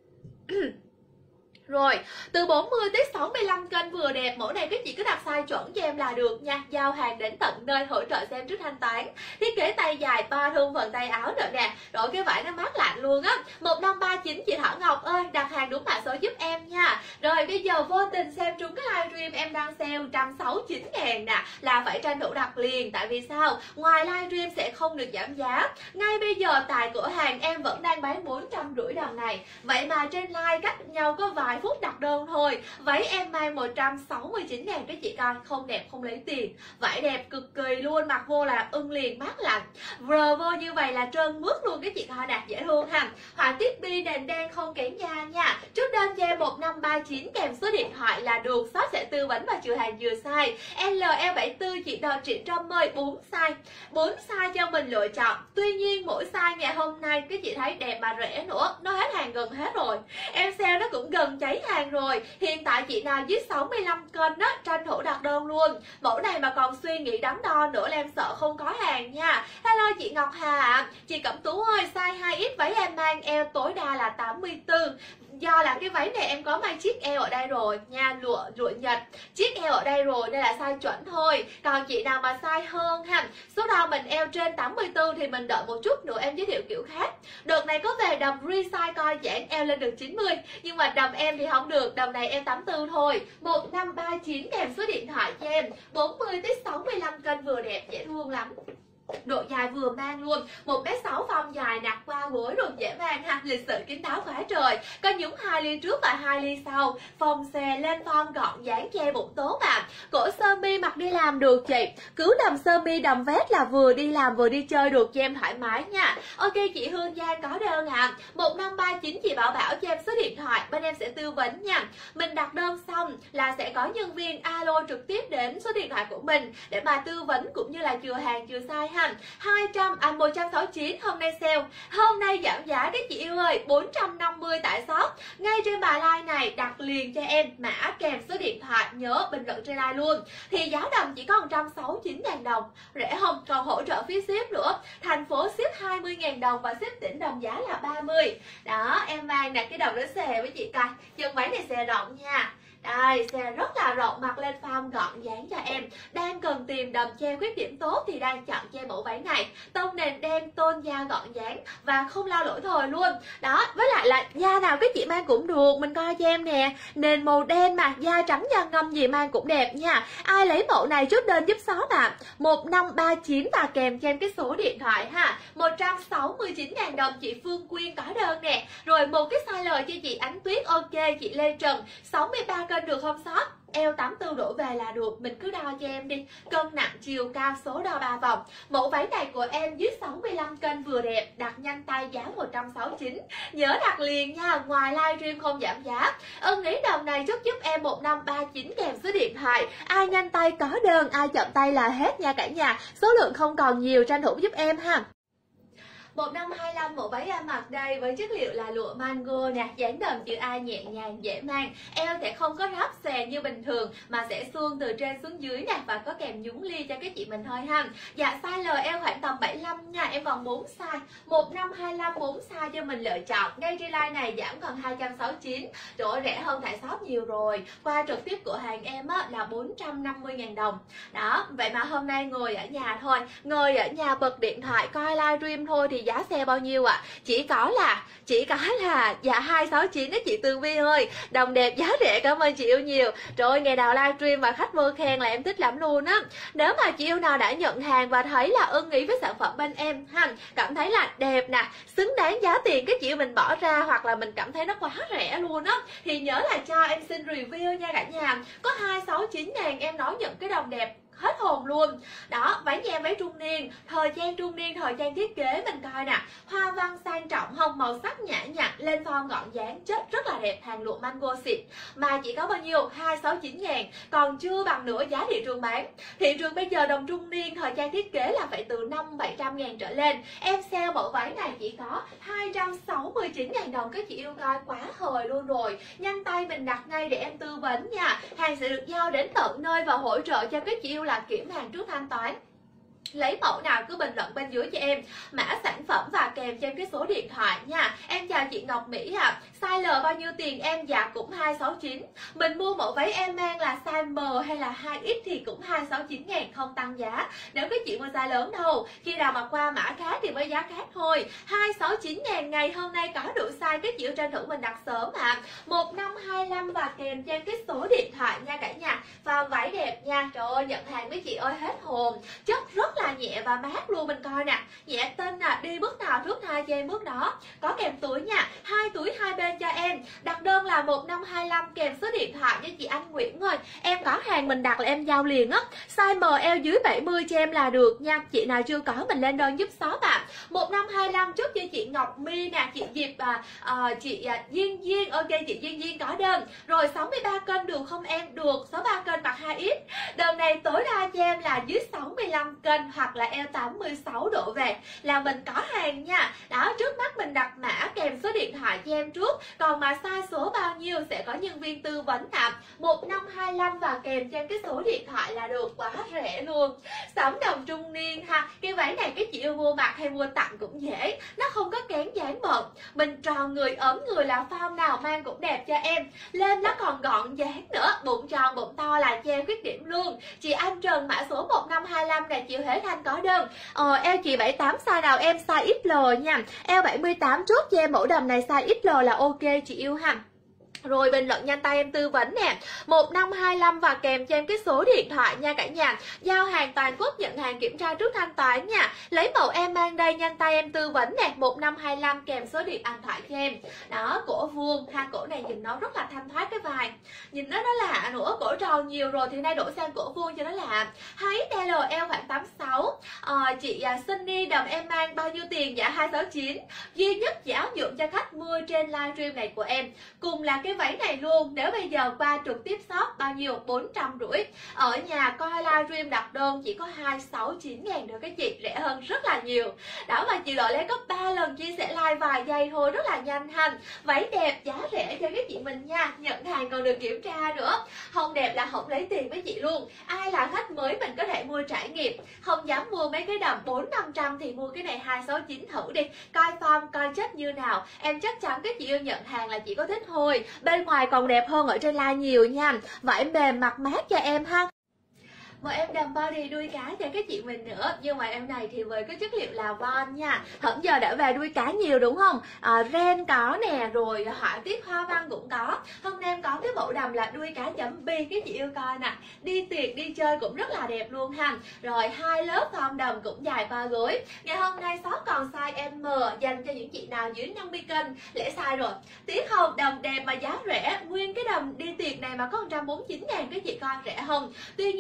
Rồi, từ 40 tới 65 cân vừa đẹp. Mẫu này các chị cứ đặt size chuẩn cho em là được nha. Giao hàng đến tận nơi, hỗ trợ xem trước thanh toán. Thiết kế tay dài, 3 thun phần tay áo nữa nè. Rồi cái vải nó mát lạnh luôn á. 1539 chị Thảo Ngọc ơi, đặt hàng đúng mã số giúp em nha. Rồi bây giờ vô tình xem trúng cái livestream em đang sale 169.000 nè, là phải tranh thủ đặt liền. Tại vì sao? Ngoài livestream sẽ không được giảm giá. Ngay bây giờ tại cửa hàng em vẫn đang bán 450 đồng này. Vậy mà trên live cách nhau có vài phút đặt đơn thôi. Váy em mang 169.000 các chị coi. Không đẹp không lấy tiền. Vải đẹp cực kỳ luôn. Mặc vô là ưng liền, mát lạnh. Vờ vô như vậy là trơn mướt luôn các chị coi nè. Dễ thương ha. Họa tiết bi đèn đen không kén da nha. Trước đơn cho em 1539 kèm số điện thoại là được. Shop sẽ tư vấn và chừa hàng vừa size. LL74 chị đò Trịnh Trâm ơi, 4 size. 4 size cho mình lựa chọn. Tuy nhiên mỗi size ngày hôm nay các chị thấy đẹp mà rẻ nữa. Nó hết hàng gần hết rồi. Em sale nó cũng gần cháy hàng rồi. Hiện tại chị nào dưới 65 cân đó tranh thủ đặt đơn luôn. Mẫu này mà còn suy nghĩ đắn đo nữa là em sợ không có hàng nha. Hello chị Ngọc Hà ạ. Chị Cẩm Tú ơi, size 2X váy em mang eo tối đa là 84. Do là cái váy này em có mang chiếc eo ở đây rồi nha, lụa Nhật, chiếc eo ở đây rồi nên là size chuẩn thôi. Còn chị nào mà size hơn ha, số đo mình eo trên 84 thì mình đợi một chút nữa em giới thiệu kiểu khác. Đợt này có về đầm resize coi giãn eo lên được 90, nhưng mà đầm em thì không được, đầm này em 84 thôi. 1539 kèm số điện thoại cho em. 40 tới 65 cân vừa đẹp, dễ thương lắm. Độ dài vừa mang luôn, 1m6 phong dài nạc qua gối rồi dễ mang ha. Lịch sự kín đáo quá trời. Có nhúng 2 ly trước và 2 ly sau. Phồng xè lên form gọn dáng che bụng tốt à. Cổ sơ mi mặc đi làm được chị. Cứ đầm sơ mi đầm vest là vừa đi làm vừa đi chơi được cho em thoải mái nha. Ok chị Hương Giang có đơn ạ. 1539 chị Bảo Bảo cho em số điện thoại, bên em sẽ tư vấn nha. Mình đặt đơn xong là sẽ có nhân viên alo trực tiếp đến số điện thoại của mình để mà tư vấn cũng như là chừa hàng chừa size. 169 hôm nay sale, hôm nay giảm giá các chị yêu ơi, 450 tại shop. Ngay trên bài like này đặt liền cho em mã kèm số điện thoại, nhớ bình luận trên like luôn. Thì giá đầm chỉ có 169.000 đồng, rẻ không, còn hỗ trợ phí ship nữa. Thành phố ship 20.000 đồng và ship tỉnh đầm giá là 30. Đó, em mang nè cái đầm nó xè với chị coi, chân váy này xè rộng nha. Đây, xe rất là rộng, mặc lên form gọn dáng cho em. Đang cần tìm đầm che khuyết điểm tốt thì đang chọn che mẫu váy này. Tông nền đen, tôn da gọn dáng và không lao lỗi thời luôn. Đó, với lại là da nào các chị mang cũng được. Mình coi cho em nè, nền màu đen mà da trắng da ngâm gì mang cũng đẹp nha. Ai lấy mẫu này chốt đơn giúp shop ạ. 1539 và kèm cho em cái số điện thoại ha. 169.000 đồng chị Phương Quyên có đơn nè. Rồi một cái size L cho chị Ánh Tuyết, ok chị Lê Trần, 63 cân được không shop? Eo 84 đổ về là được, mình cứ đo cho em đi. Cân nặng chiều cao số đo 3 vòng. Mẫu váy này của em dưới 65 cân vừa đẹp, đặt nhanh tay giá 169. Nhớ đặt liền nha, ngoài livestream không giảm giá. Ưng ý đầm này chốt giúp em 1539 kèm số điện thoại. Ai nhanh tay có đơn, ai chậm tay là hết nha cả nhà. Số lượng không còn nhiều, tranh thủ giúp em ha. 1525 bộ váy em mặc đây với chất liệu là lụa mango nè, dáng đầm chữ A nhẹ nhàng dễ mang. Eo sẽ không có ráp xòe như bình thường mà sẽ suông từ trên xuống dưới nè, và có kèm nhúng ly cho các chị mình thôi ha. Dạ size L eo khoảng tầm 75 nha, em còn 4 size. 1525 4 size cho mình lựa chọn. Ngay trên line này giảm còn 269. Trời ơi, rẻ hơn tại shop nhiều rồi. Qua trực tiếp cửa hàng em á là 450.000 đồng. Đó, vậy mà hôm nay ngồi ở nhà thôi, ngồi ở nhà bật điện thoại coi livestream thôi thì giá xe bao nhiêu ạ? Chỉ có là dạ 269 đó chị Tường Vi ơi. Đồng đẹp giá rẻ, cảm ơn chị yêu nhiều. Trời ơi, ngày nào livestream mà khách vô khen là em thích lắm luôn á. Nếu mà chị yêu nào đã nhận hàng và thấy là ưng ý với sản phẩm bên em ha, cảm thấy là đẹp nè, xứng đáng giá tiền cái chị yêu mình bỏ ra, hoặc là mình cảm thấy nó quá rẻ luôn á, thì nhớ là cho em xin review nha cả nhà. Có 269.000 em nói nhận cái đồng đẹp hết hồn luôn. Đó, váy nha, váy trung niên, thời trang trung niên, thời trang thiết kế mình coi nè, hoa văn sang trọng không, màu sắc nhã nhặn, lên form gọn dáng, chất rất là đẹp, hàng lụa mango xịn. Mà chỉ có bao nhiêu? 269.000, còn chưa bằng nửa giá thị trường bán. Thị trường bây giờ đồng trung niên thời trang thiết kế là phải từ 500-700.000 trở lên. Em sale mẫu váy này chỉ có 269.000 đồng, các chị yêu coi quá hời luôn rồi. Nhanh tay mình đặt ngay để em tư vấn nha. Hàng sẽ được giao đến tận nơi và hỗ trợ cho các chị yêu là kiểm hàng trước thanh toán. Lấy mẫu nào cứ bình luận bên dưới cho em mã sản phẩm và kèm cho em cái số điện thoại nha. Em chào chị Ngọc Mỹ ạ. Size L bao nhiêu tiền em? Dạ cũng 269. Mình mua mẫu váy em mang là size M hay là 2X thì cũng 269.000, không tăng giá. Nếu các chị mua size lớn đâu, khi nào mà qua mã khác thì mới giá khác thôi. 269.000 ngày hôm nay có đủ size, các chị yêu tranh thủ mình đặt sớm ạ. 1525 và kèm cho em cái số điện thoại nha cả nhà. Và váy đẹp nha. Trời ơi, nhận hàng với chị ơi hết hồn. Chất rất là nhẹ và mát luôn, mình coi nè, nhẹ tinh nè, đi bước nào thước tha cho em bước đó. Có kèm túi nha, 2 túi hai bên cho em. Đặt đơn là 1525 kèm số điện thoại cho chị Anh Nguyễn ơi. Em có hàng mình đặt là em giao liền á. Size ML dưới 70 cho em là được nha. Chị nào chưa có mình lên đơn giúp shop ạ. 1525 chúc cho chị Ngọc My nè, chị Diệp chị Duyên Duyên, ok chị Duyên Duyên có đơn. Rồi 63 cân được không em? Được, 63 cân mặc 2X. Đơn này tối đa cho em là dưới 65 cân hoặc là eo 86 độ về là mình có hàng nha. Đó, trước mắt mình đặt mã kèm số điện thoại cho em trước. Còn mà size số bao nhiêu sẽ có nhân viên tư vấn tạm. 1525 và kèm cho em cái số điện thoại là được, quá rẻ luôn. Sắm đồng trung niên ha. Cái váy này cái chị yêu mua mặc hay mua tặng cũng dễ, nó không có kén dáng bận, mình tròn người ấm người là form nào mang cũng đẹp cho em. Lên nó còn gọn dáng nữa, bụng tròn bụng to là che khuyết điểm luôn. Chị Anh Trần mã số 1525 này, chị Huế Thanh có đơn. Eo chị 78 size nào em? Size XL nha. Eo 78 chốt cho em mẫu đầm này size XL là ok chị yêu ha. Rồi bình luận nhanh tay em tư vấn nè. 1525 và kèm cho em cái số điện thoại nha cả nhà. Giao hàng toàn quốc, nhận hàng kiểm tra trước thanh toán nha. Lấy mẫu em mang đây, nhanh tay em tư vấn nè. 1525 kèm số điện thoại cho em. Đó, cổ vuông ha, cổ này nhìn nó rất là thanh thoát cái vai. Nhìn nó lạ nữa, cổ tròn nhiều rồi thì nay đổi sang cổ vuông cho nó lạ. 2XL eo khoảng 86. Chị Sunny đầm em mang bao nhiêu tiền? Dạ 269. Duy nhất chỉ áp dụng cho khách mua trên livestream này của em. Cùng là cái váy này luôn. Nếu bây giờ qua trực tiếp shop bao nhiêu? 450. Ở nhà coi livestream đặt đơn chỉ có 269.000 thôi các chị, rẻ hơn rất là nhiều. Đó, mà chị Đội lấy có 3 lần chia sẻ live vài giây thôi, rất là nhanh ha. Váy đẹp giá rẻ cho các chị mình nha. Nhận hàng còn được kiểm tra nữa. Không đẹp là không lấy tiền với chị luôn. Ai là khách mới mình có thể mua trải nghiệm. Không dám mua mấy cái đầm 400-500 thì mua cái này 269 thử đi. Coi form, coi chất như nào. Em chắc chắn các chị yêu nhận hàng là chị có thích thôi. Bên ngoài còn đẹp hơn ở trên live nhiều nha. Vải mềm mặc mát cho em ha. Một em đầm body đuôi cá cho các chị mình nữa. Nhưng mà em này thì với cái chất liệu là von nha. Hẳn giờ đã về đuôi cá nhiều đúng không? Ren có nè, rồi họa tiết hoa văn cũng có. Hôm nay em có cái bộ đầm là đuôi cá chấm bi, các chị yêu coi nè. Đi tiệc đi chơi cũng rất là đẹp luôn ha. Rồi 2 lớp form đầm cũng dài qua gối. Ngày hôm nay shop còn size M dành cho những chị nào dưới 50 cân. Lễ size rồi. Tiếc không? Đầm đẹp mà giá rẻ. Nguyên cái đầm đi tiệc này mà có 149.000 các chị coi, rẻ hơn. Tuy nhiên thì chị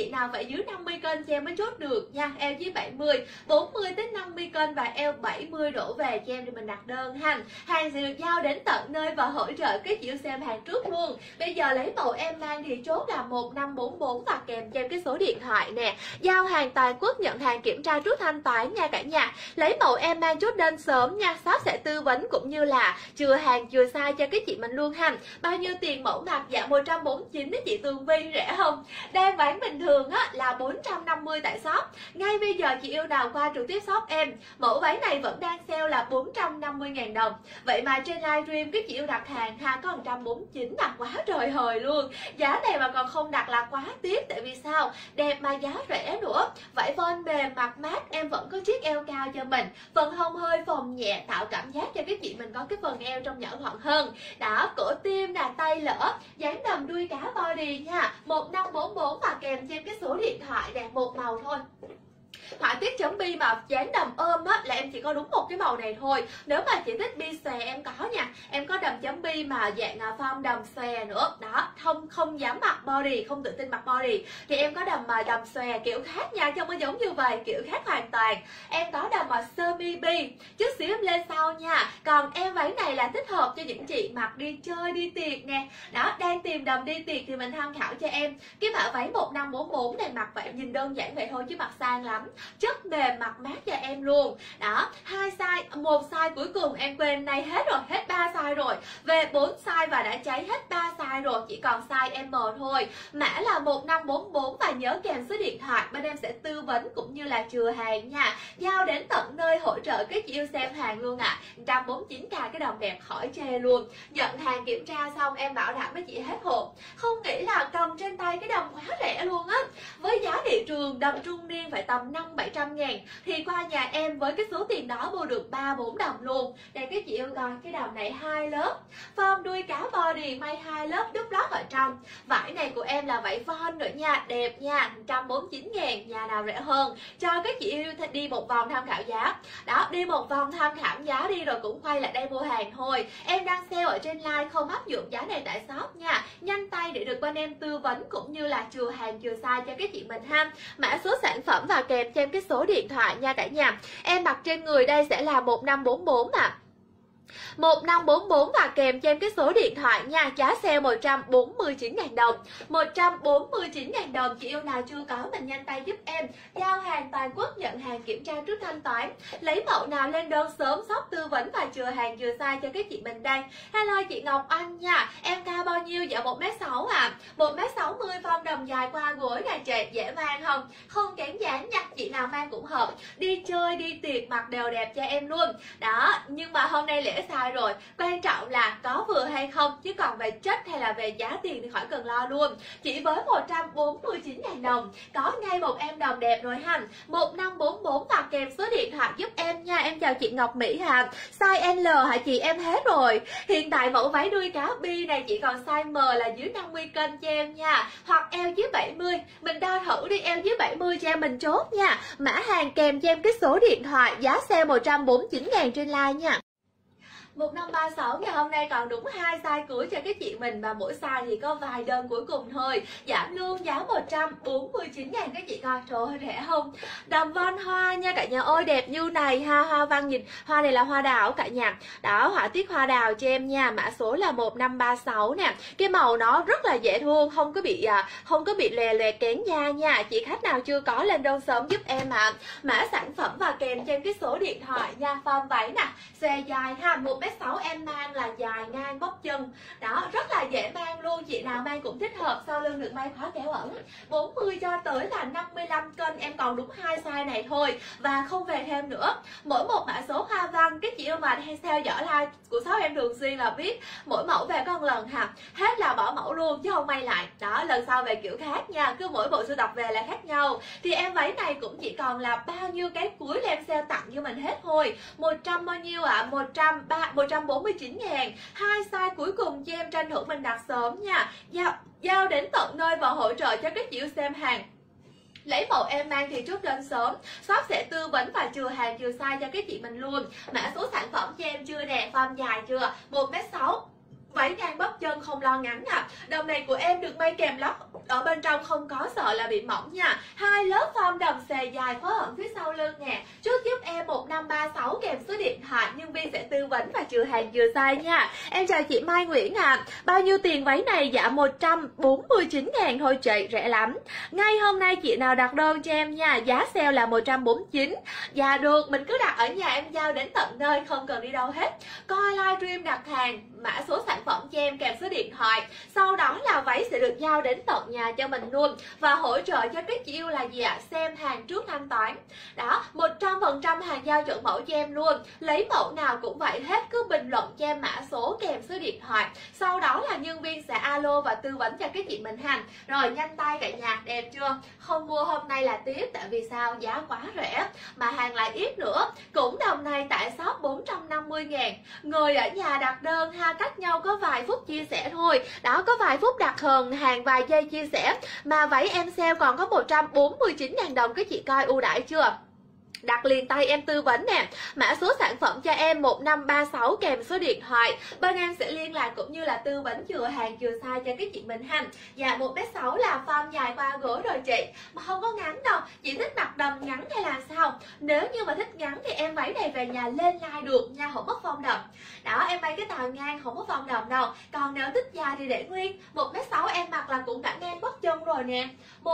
chị nào phải dưới 50 cân cho em mới chốt được nha. Eo dưới 70, 40 tới 50 cân và eo 70 đổ về cho em thì mình đặt đơn ha. Hàng sẽ được giao đến tận nơi và hỗ trợ cái chị yêu xem hàng trước luôn. Bây giờ lấy mẫu em mang thì chốt là 1544 và kèm cho em cái số điện thoại nè. Giao hàng toàn quốc, nhận hàng kiểm tra trước thanh toán nha cả nhà. Lấy mẫu em mang chốt đơn sớm nha, shop sẽ tư vấn cũng như là chừa hàng chừa size cho cái chị mình luôn ha. Bao nhiêu tiền mẫu mặc? Dạ 149 đó chị Tường Vi, rẻ không? Đang bán bình thường á là 450 tại shop. Ngay bây giờ chị yêu nào qua trực tiếp shop em, mẫu váy này vẫn đang sale là 450.000 đồng. Vậy mà trên livestream cái chị yêu đặt hàng ha có 149 là quá trời hời luôn. Giá này mà còn không đặt là quá tiếc. Tại vì sao? Đẹp mà giá rẻ nữa. Vải von mềm mặc mát, em vẫn có chiếc eo cao cho mình, phần hông hơi phồng nhẹ tạo cảm giác cho cái chị mình có cái phần eo trong nhỏ gọn hơn. Đó, cổ tim nè, tay lỡ, dáng đầm đuôi cá body nha. 1544 và kèm thêm cái số điện thoại nè, một màu thôi. Họa tiết chấm bi mà dáng đầm ôm á là em chỉ có đúng một cái màu này thôi. Nếu mà chị thích bi xòe em có nha. Em có đầm chấm bi mà dạng form đầm xòe nữa. Đó, không dám mặc body, không tự tin mặc body thì em có đầm mà đầm xòe kiểu khác nha, chứ không có giống như vậy, kiểu khác hoàn toàn. Em có đầm mà sơ mi bi, chút xíu em lên sau nha. Còn em váy này là thích hợp cho những chị mặc đi chơi, đi tiệc nè. Đó, đang tìm đầm đi tiệc thì mình tham khảo cho em cái mã váy 1544 này. Mặc vậy nhìn đơn giản vậy thôi chứ mặc sang lắm, chất mềm mặc mát cho em luôn. Đó, 2 size, 1 size cuối cùng em quên này hết rồi, hết 3 size rồi. Về 4 size và đã cháy hết 3 size rồi, chỉ còn size M thôi. Mã là 1544 và nhớ kèm số điện thoại, bên em sẽ tư vấn cũng như là chừa hàng nha. Giao đến tận nơi hỗ trợ các chị yêu xem hàng luôn ạ. 149k cái đồng đẹp khỏi chê luôn. Nhận hàng kiểm tra xong em bảo đảm với chị hết hộp. Không nghĩ là cầm trên tay cái đồng quá rẻ luôn á. Với giá thị trường đầm trung niên phải tầm 500-700 ngàn thì qua nhà em với cái số tiền đó mua được 3-4 đầm luôn. Đây các chị yêu coi, cái đầm này 2 lớp, form đuôi cá body may 2 lớp đúc lót ở trong. Vải này của em là vải von nữa nha, đẹp nha, 149 ngàn, nhà nào rẻ hơn. Cho các chị yêu đi một vòng tham khảo giá. Đó, đi một vòng tham khảo giá đi rồi cũng quay lại đây mua hàng thôi. Em đang sale ở trên live, không áp dụng giá này tại shop nha. Nhanh tay để được bên em tư vấn cũng như là chừa hàng chừa size cho các chị mình ha. Mã số sản phẩm và kèm thêm cái số điện thoại nha cả nhà. Em mặc trên người đây sẽ là 1544 ạ. 1544 và kèm cho em cái số điện thoại nha. Giá sale 149.000 đồng. 149.000 đồng. Chị yêu nào chưa có mình nhanh tay giúp em. Giao hàng toàn quốc, nhận hàng kiểm tra trước thanh toán. Lấy mẫu nào lên đơn sớm, shop tư vấn và chừa hàng chừa size cho các chị mình đây. Hello chị Ngọc Anh nha. Em cao bao nhiêu? Dạ 1m6 à. 1m60 form đầm dài qua gối gà trệt, dễ mang không? Không kén dáng nha. Chị nào mang cũng hợp. Đi chơi, đi tiệc mặc đều đẹp cho em luôn. Đó, nhưng mà hôm nay lễ sai rồi, quan trọng là có vừa hay không, chứ còn về chất hay là về giá tiền thì khỏi cần lo luôn. Chỉ với 149.000 đồng có ngay một em đồng đẹp rồi ha. 1544 và kèm số điện thoại giúp em nha. Em chào chị Ngọc Mỹ Hà. Size L hả chị? Em hết rồi. Hiện tại mẫu váy đuôi cá bi này chỉ còn size M là dưới 50 cân cho em nha, hoặc eo dưới 70. Mình đo thử đi, eo dưới 70 cho em mình chốt nha. Mã hàng kèm cho em cái số điện thoại, giá sale 149.000 trên live nha. 1536 ngày hôm nay còn đúng 2 size cuối cho các chị mình và mỗi size thì có vài đơn cuối cùng thôi. Giảm luôn giá 149.000 các chị coi. Trời ơi rẻ không? Đầm von hoa nha cả nhà ơi, đẹp như này ha. Hoa văn nhìn, hoa này là hoa đào cả nhà. Đó, họa tiết hoa đào cho em nha. Mã số là 1536 nè. Cái màu nó rất là dễ thương, không có bị lè lè kén da nha. Chị khách nào chưa có lên đơn sớm giúp em ạ. Mã sản phẩm và kèm cho em cái số điện thoại nha. Form váy nè, xòe dài ha, 1m6 em mang là dài ngang bóc chân. Đó, rất là dễ mang luôn. Chị nào mang cũng thích hợp, sau lưng được may khóa kéo ẩn. 40 cho tới là 55 cân em còn đúng 2 size này thôi và không về thêm nữa. Mỗi một mã số hoa văn, cái chị yêu mà hay theo dõi live của shop em thường xuyên là biết mỗi mẫu về có một lần ha, hết là bỏ mẫu luôn chứ không may lại. Đó, lần sau về kiểu khác nha, cứ mỗi bộ sưu tập về là khác nhau. Thì em váy này cũng chỉ còn là bao nhiêu cái cuối là em sale tặng cho mình hết thôi. 100 bao nhiêu ạ? 149.000. 2 size cuối cùng cho em tranh thủ mình đặt sớm nha. Giao đến tận nơi và hỗ trợ cho các chị yêu xem hàng. Lấy mẫu em mang thì chốt đơn sớm, shop sẽ tư vấn và chừa hàng chừa size cho các chị mình luôn. Mã số sản phẩm cho em chưa nè, form dài chưa? 1m6 váy ngang bắp chân không lo ngắn à. Đầm này của em được may kèm lót ở bên trong, không có sợ là bị mỏng nha. 2 lớp form đầm xề dài khóa hở phía sau lưng nè. Chốt giúp em 1536 kèm số điện thoại, nhân viên sẽ tư vấn và trừ hàng trừ size nha. Em chào chị Mai Nguyễn à. Bao nhiêu tiền váy này? Dạ 149.000 thôi chị, rẻ lắm. Ngay hôm nay chị nào đặt đơn cho em nha, giá sale là 149. Dạ được, mình cứ đặt ở nhà em giao đến tận nơi, không cần đi đâu hết. Coi livestream đặt hàng, mã số sản phẩm cho em kèm số điện thoại, sau đó là váy sẽ được giao đến tận nhà cho mình luôn. Và hỗ trợ cho các chị yêu là gì ạ? Xem hàng trước thanh toán. Đó, 100% hàng giao chuẩn mẫu cho em luôn. Lấy mẫu nào cũng vậy hết, cứ bình luận cho em mã số kèm số điện thoại, sau đó là nhân viên sẽ alo và tư vấn cho các chị mình hàng. Rồi nhanh tay cả nhà, đẹp chưa? Không mua hôm nay là tiếc, tại vì sao? Giá quá rẻ mà hàng lại ít nữa. Cũng đầm này tại shop 450.000. Người ở nhà đặt đơn ha, cách nhau có vài phút chia sẻ thôi. Đó, có vài phút đặt hàng vài giây chia sẻ. Mà váy em sale còn có 149.000 đồng, các chị coi ưu đãi chưa? Đặt liền tay em tư vấn nè. Mã số sản phẩm cho em 1536 kèm số điện thoại. Bên em sẽ liên lạc cũng như là tư vấn chừa hàng chừa size cho các chị mình ha. Dạ 1m6 là form dài qua gối rồi chị, mà không có ngắn đâu. Chị thích mặc đầm ngắn hay là sao? Nếu như mà thích ngắn thì em váy này về nhà lên like được nha, không mất form đầm. Đó, em may cái tà ngang không có form đầm đâu. Còn nếu thích dài thì để nguyên. 1m6 em mặc là cũng cả ngang bắp chân rồi nè.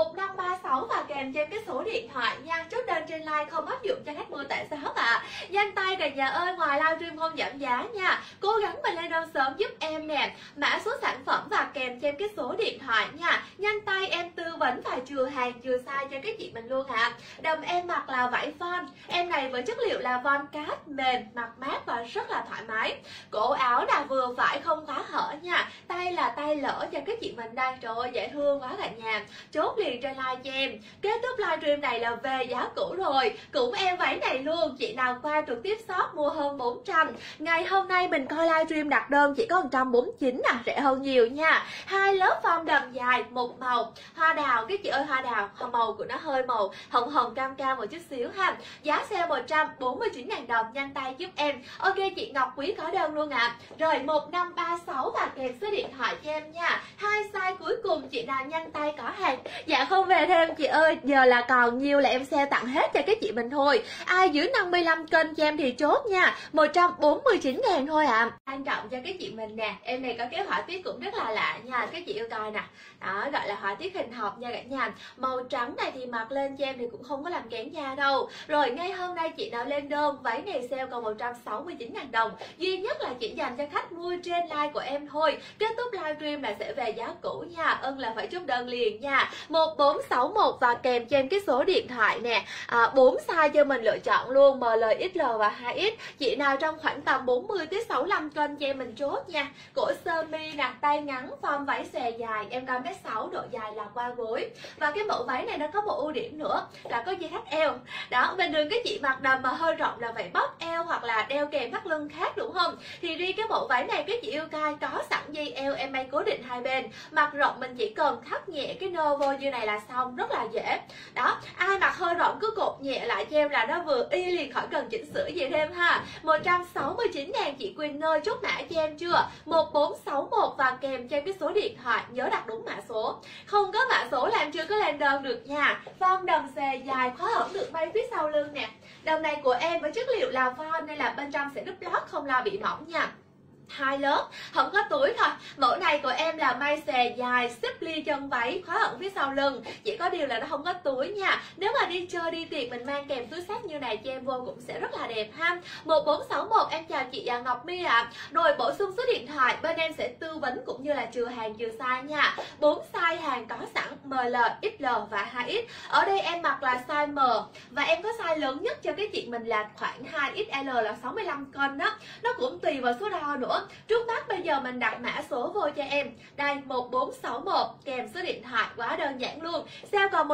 1536 và kèm cho em cái số điện thoại nha. Chốt đơn trên like không áp dụng cho khách mua tại shop ạ. Nhanh tay cả nhà ơi, ngoài livestream không giảm giá nha. Cố gắng mình lên đơn sớm giúp em nè. Mã số sản phẩm và kèm cho em cái số điện thoại nha. Nhanh tay em tư vấn và chừa hàng chừa size cho các chị mình luôn ạ. Đầm em mặc là vải von. Em này với chất liệu là von cát mềm, mặc mát và rất là thoải mái. Cổ áo là vừa phải không quá hở nha. Tay là tay lỡ cho các chị mình đây. Trời ơi dễ thương quá cả nhà. Chốt liền trên like cho em. Kết thúc livestream này là về giá cũ rồi. Cũng em váy này luôn, chị nào qua trực tiếp shop mua hơn 400. Ngày hôm nay mình coi livestream đặt đơn chỉ có 149 à, rẻ hơn nhiều nha. 2 lớp form đầm dài, một màu hoa đào, cái chị ơi hoa đào, màu của nó hơi màu hồng hồng cam cam một chút xíu ha. Giá sale 149.000 đồng, nhanh tay giúp em. Ok chị Ngọc Quý có đơn luôn ạ. Rồi 1536 và kèm số điện thoại cho em nha. 2 size cuối cùng, chị nào nhanh tay có hàng. Dạ không về thêm chị ơi, giờ là còn nhiêu là em sẽ tặng hết cho các chị mình thôi. Ai dưới 55 kênh cho em thì chốt nha, 149.000 thôi ạ. Quan trọng cho các chị mình nè, em này có cái họa tiết cũng rất là lạ nha, các chị yêu coi nè. Đó, gọi là họa tiết hình hộp nha cả nhà. Màu trắng này thì mặc lên cho em thì cũng không có làm kén da đâu. Rồi ngay hôm nay chị nào lên đơn, váy này sale còn 169.000 đồng. Duy nhất là chỉ dành cho khách mua trên like của em thôi. Kết thúc livestream là sẽ về giá cũ nha. Ân là phải chốt đơn liền nha. 1461 và kèm cho em cái số điện thoại nè. 4 size cho mình lựa chọn luôn, ML, XL và 2X. Chị nào trong khoảng tầm 40 tới 65 cân cho em mình chốt nha. Cổ sơ mi nè, tay ngắn, form váy xòe dài, em cao 1m6, độ dài là qua gối. Và cái mẫu váy này nó có một ưu điểm nữa là có dây thắt eo. Đó, bình thường cái chị mặc đầm mà hơi rộng là phải bóp eo hoặc là đeo kèm thắt lưng khác đúng không? Thì riêng cái mẫu váy này các chị yêu cai có sẵn dây eo, em may cố định hai bên. Mặc rộng mình chỉ cần thắt nhẹ cái nơ vô như này là xong, rất là dễ. Đó, ai mặc hơi rộng cứ cột nhẹ lại cho em là nó vừa y liền, khỏi cần chỉnh sửa gì thêm ha. 169.000 chị Quỳnh ơi, chốt mã cho em chưa? 1461 và kèm cho em cái số điện thoại, nhớ đặt đúng mã số. Không có mã số là em chưa có lên đơn được nha. Form đầm xề dài, khóa hổng được may phía sau lưng nè. Đầm này của em với chất liệu là von nên là bên trong sẽ đúp lót, không lo bị mỏng nha. 2 lớp, không có túi thôi. Mẫu này của em là may xè dài, xếp ly chân váy, khóa hẳn phía sau lưng. Chỉ có điều là nó không có túi nha. Nếu mà đi chơi đi tiệc mình mang kèm túi xách như này cho em vô cũng sẽ rất là đẹp ha. 1461 em chào chị Ngọc My ạ. Rồi bổ sung số điện thoại, bên em sẽ tư vấn cũng như là trừ hàng trừ size nha. 4 size hàng có sẵn, ML, XL và 2X. Ở đây em mặc là size M và em có size lớn nhất cho cái chị mình là khoảng 2XL là 65 cân đó. Nó cũng tùy vào số đo nữa. Trước mắt bây giờ mình đặt mã số vô cho em. Đây 1461 kèm số điện thoại, quá đơn giản luôn. Sale còn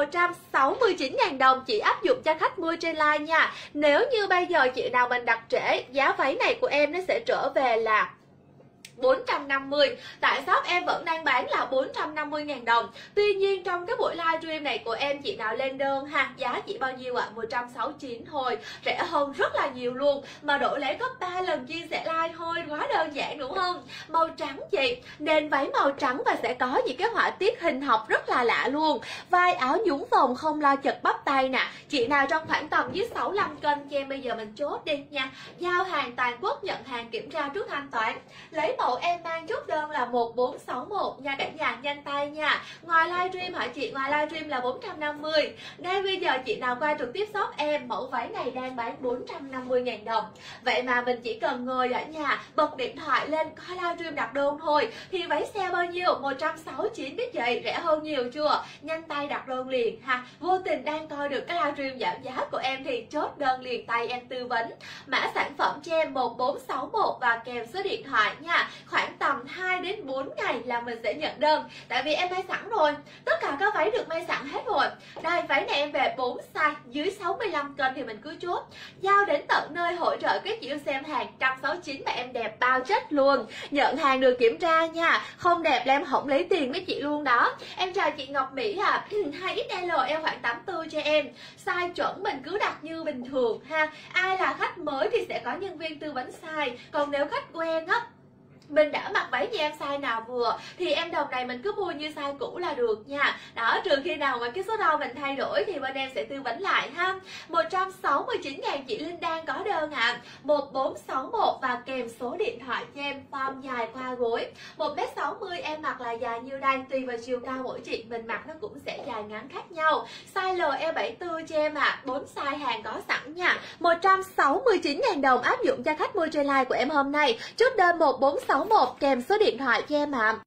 169.000 đồng, chỉ áp dụng cho khách mua trên live nha. Nếu như bây giờ chị nào mình đặt trễ, giá váy này của em nó sẽ trở về là 450. Tại shop em vẫn đang bán là 450.000 đồng. Tuy nhiên trong cái buổi livestream này của em, chị nào lên đơn ha, giá chỉ bao nhiêu ạ? 169 thôi, rẻ hơn rất là nhiều luôn. Mà đổi lấy gấp 3 lần chia sẻ like thôi, quá đơn giản đúng không? Màu trắng chị, nền váy màu trắng và sẽ có những cái họa tiết hình học rất là lạ luôn. Vai áo nhún vòng không lo chật bắp tay nè. Chị nào trong khoảng tầm dưới 65 cân cho em bây giờ mình chốt đi nha. Giao hàng toàn quốc, nhận hàng kiểm tra trước thanh toán. Lấy mẫu em mang chốt đơn là 1461 nha cả nhà, nhanh tay nha. Ngoài livestream hả chị? Ngoài livestream là 450. Ngay bây giờ chị nào qua trực tiếp shop em, mẫu váy này đang bán 450.000 đồng. Vậy mà mình chỉ cần ngồi ở nhà, bật điện thoại lên coi livestream đặt đơn thôi thì váy sale bao nhiêu? 169 biết vậy, rẻ hơn nhiều chưa? Nhanh tay đặt đơn liền ha. Vô tình đang coi được cái livestream giảm giá của em thì chốt đơn liền tay em tư vấn. Mã sản phẩm cho em 1461 và kèm số điện thoại nha. Khoảng tầm 2 đến 4 ngày là mình sẽ nhận đơn. Tại vì em may sẵn rồi, tất cả các váy được may sẵn hết rồi. Đây, váy này em về 4 size, dưới 65 cân thì mình cứ chốt. Giao đến tận nơi, hỗ trợ các chị yêu xem hàng 169 mà em đẹp bao chất luôn. Nhận hàng được kiểm tra nha. Không đẹp là em không lấy tiền với chị luôn đó. Em chào chị Ngọc Mỹ à. 2XL em khoảng 84 cho em. Size chuẩn mình cứ đặt như bình thường ha. Ai là khách mới thì sẽ có nhân viên tư vấn size. Còn nếu khách quen á, mình đã mặc váy cho em size nào vừa thì em đồng này mình cứ mua như size cũ là được nha. Đó, trừ khi nào mà cái số đo mình thay đổi thì bên em sẽ tư vấn lại ha. 169.000 chị Linh đang có đơn ạ. 1461 và kèm số điện thoại cho em, form dài qua gối. 1m60 em mặc là dài như đây, tùy vào chiều cao mỗi chị mình mặc nó cũng sẽ dài ngắn khác nhau. Size L74 cho em ạ. 4 size hàng có sẵn nha. 169.000 đồng áp dụng cho khách mua trên live của em hôm nay. Chốt đơn 1461 kèm số điện thoại cho em ạ.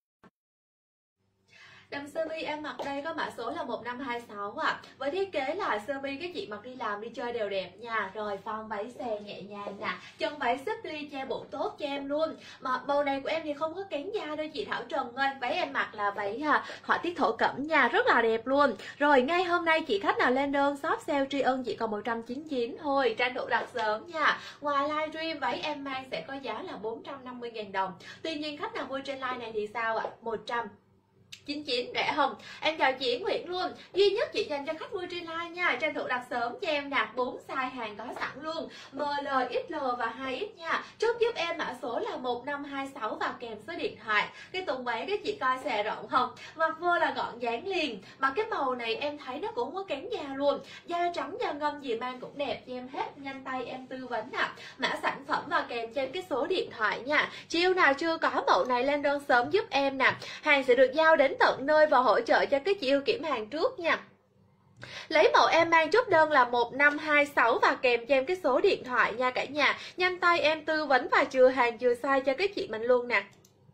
Đầm sơ mi em mặc đây có mã số là 1526 ạ. Với thiết kế là sơ mi các chị mặc đi làm đi chơi đều đẹp nha. Rồi form váy xòe nhẹ nhàng nè. Chân váy xếp ly che bụng tốt cho em luôn. Mà màu này của em thì không có kén da đâu chị Thảo Trần ơi. Váy em mặc là váy họa tiết thổ cẩm nha, rất là đẹp luôn. Rồi ngay hôm nay chị khách nào lên đơn shop sale tri ân chỉ còn 199 thôi, tranh thủ đặt sớm nha. Ngoài livestream váy em mang sẽ có giá là 450.000 đồng. Tuy nhiên khách nào mua trên live này thì sao ạ? 199 rẻ không? Em chào chị Nguyễn luôn. Duy nhất chị dành cho khách mua trên live nha. Tranh thủ đặt sớm cho em nè. 4 size hàng có sẵn luôn. ML, XL và 2X nha. Chốt giúp em mã số là 1526 và kèm số điện thoại. Cái tùng váy các chị coi xòe rộng không? Mặc vô là gọn dáng liền. Mà cái màu này em thấy nó cũng không có kén da luôn. Da trắng da ngâm gì mang cũng đẹp cho em hết. Nhanh tay em tư vấn nè. Mã sản phẩm và kèm trên cái số điện thoại nha. Chị yêu nào chưa có mẫu này lên đơn sớm giúp em nè. Hàng sẽ được giao đến tận nơi và hỗ trợ cho các chị yêu kiểm hàng trước nha. Lấy mẫu em mang chốt đơn là 1526 và kèm cho em cái số điện thoại nha cả nhà. Nhanh tay em tư vấn và chừa hàng chừa size cho các chị mình luôn nè.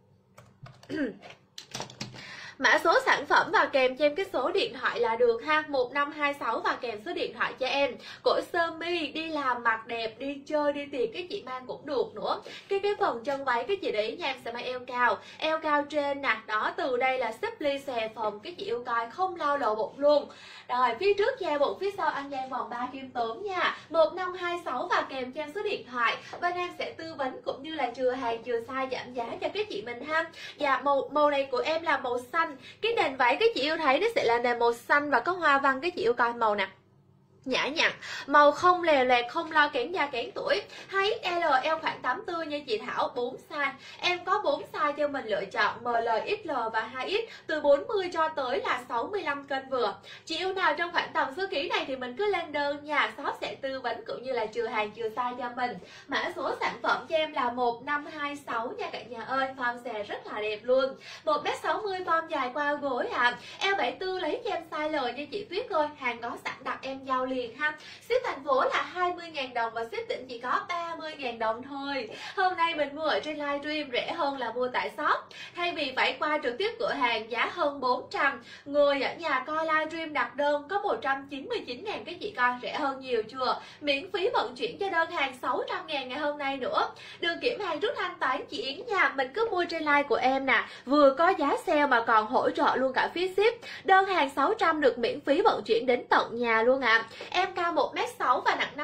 Mã số sản phẩm và kèm cho em cái số điện thoại là được ha. 1526 và kèm số điện thoại cho em. Cổ sơ mi đi làm mặc đẹp, đi chơi đi tiệc các chị mang cũng được nữa. Cái phần chân váy các chị để ý nha, em sẽ mang eo cao trên nè. Đó, từ đây là xếp ly xòe phồng các chị yêu coi, không lo lộ bụng luôn. Rồi phía trước da bụng, phía sau ăn gian vòng 3 kim tốn nha. 1526 và kèm cho em số điện thoại. Bên em sẽ tư vấn cũng như là chừa hàng chừa size giảm giá cho các chị mình ha. Dạ màu này của em là màu xanh. Cái nền váy các chị yêu thấy nó sẽ là nền màu xanh và có hoa văn, các chị yêu coi màu nè, nhã nhặn, màu không lè loẹt, không lo kén da kén tuổi. 2XL em khoảng 84 nha chị Thảo. 4 size em có 4 size cho mình lựa chọn, ML, XL và 2X, từ 40 cho tới là 65 cân vừa. Chị yêu nào trong khoảng tầm số ký này thì mình cứ lên đơn nha, shop sẽ tư vấn cũng như là chừa hàng chừa size cho mình. Mã số sản phẩm cho em là 1526 nha cả nhà ơi. Form xòe rất là đẹp luôn. 1m60 form dài qua gối ạ. Eo74 lấy cho em size L nha chị Tuyết ơi. Hàng có sẵn đặt em giao liền ha. Ship thành phố là 20.000 đồng và ship tỉnh chỉ có 30.000 đồng thôi. Hôm nay mình mua ở trên livestream rẻ hơn là mua tại shop. Thay vì phải qua trực tiếp cửa hàng giá hơn 400, người ở nhà coi livestream đặt đơn có 199.000 các chị coi, rẻ hơn nhiều chưa? Miễn phí vận chuyển cho đơn hàng 600.000 ngày hôm nay nữa. Đường kiểm hàng trước thanh toán chị Yến nha. Mình cứ mua trên live của em nè, vừa có giá sale mà còn hỗ trợ luôn cả phí ship. Đơn hàng 600 được miễn phí vận chuyển đến tận nhà luôn ạ. Em cao 1m6 và nặng 50 cân.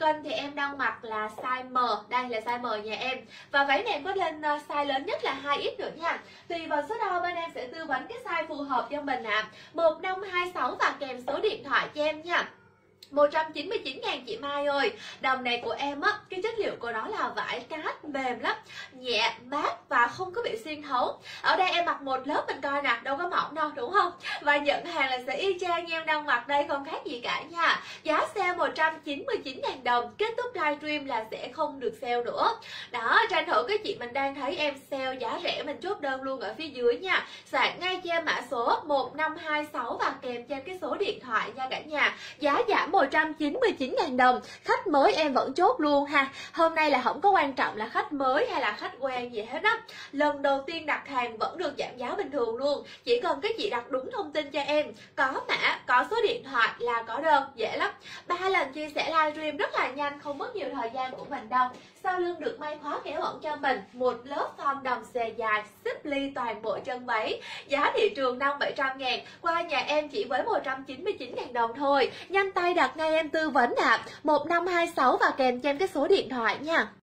cân thì em đang mặc là size M, đây là size M nhà em. Và váy này em có lên size lớn nhất là 2X nữa nha. Tùy vào số đo bên em sẽ tư vấn cái size phù hợp cho mình ạ. 1526 và kèm số điện thoại cho em nha. 199.000 chị Mai ơi. Đầm này của em á, cái chất liệu của nó là vải cát mềm lắm, nhẹ, mát và không có bị xuyên thấu. Ở đây em mặc một lớp mình coi nè, đâu có mỏng đâu đúng không? Và nhận hàng là sẽ y chang như em đang mặc đây, không khác gì cả nha. Giá sale 199.000 đồng, kết thúc livestream là sẽ không được sale nữa. Đó, tranh thủ cái chị mình đang thấy em sale giá rẻ mình chốt đơn luôn ở phía dưới nha. Soạn ngay cho em mã số 1526 và kèm cho em cái số điện thoại nha cả nhà. Giá giảm 199.000 đồng. Khách mới em vẫn chốt luôn ha. Hôm nay là không có quan trọng là khách mới hay là khách quen gì hết á. Lần đầu tiên đặt hàng vẫn được giảm giá bình thường luôn. Chỉ cần cái chị đặt đúng thông tin cho em, có mã, có số điện thoại là có đơn, dễ lắm. 3 lần chia sẻ livestream rất là nhanh, không mất nhiều thời gian của mình đâu. Sau lưng được may khóa kéo ẩn cho mình một lớp form đầm xòe dài, xếp ly toàn bộ chân váy. Giá thị trường 500-700 ngàn, qua nhà em chỉ với 199.000 đồng thôi. Nhanh tay đặt ngay em tư vấn ạ. 1526 và kèm cho em cái số điện thoại nha.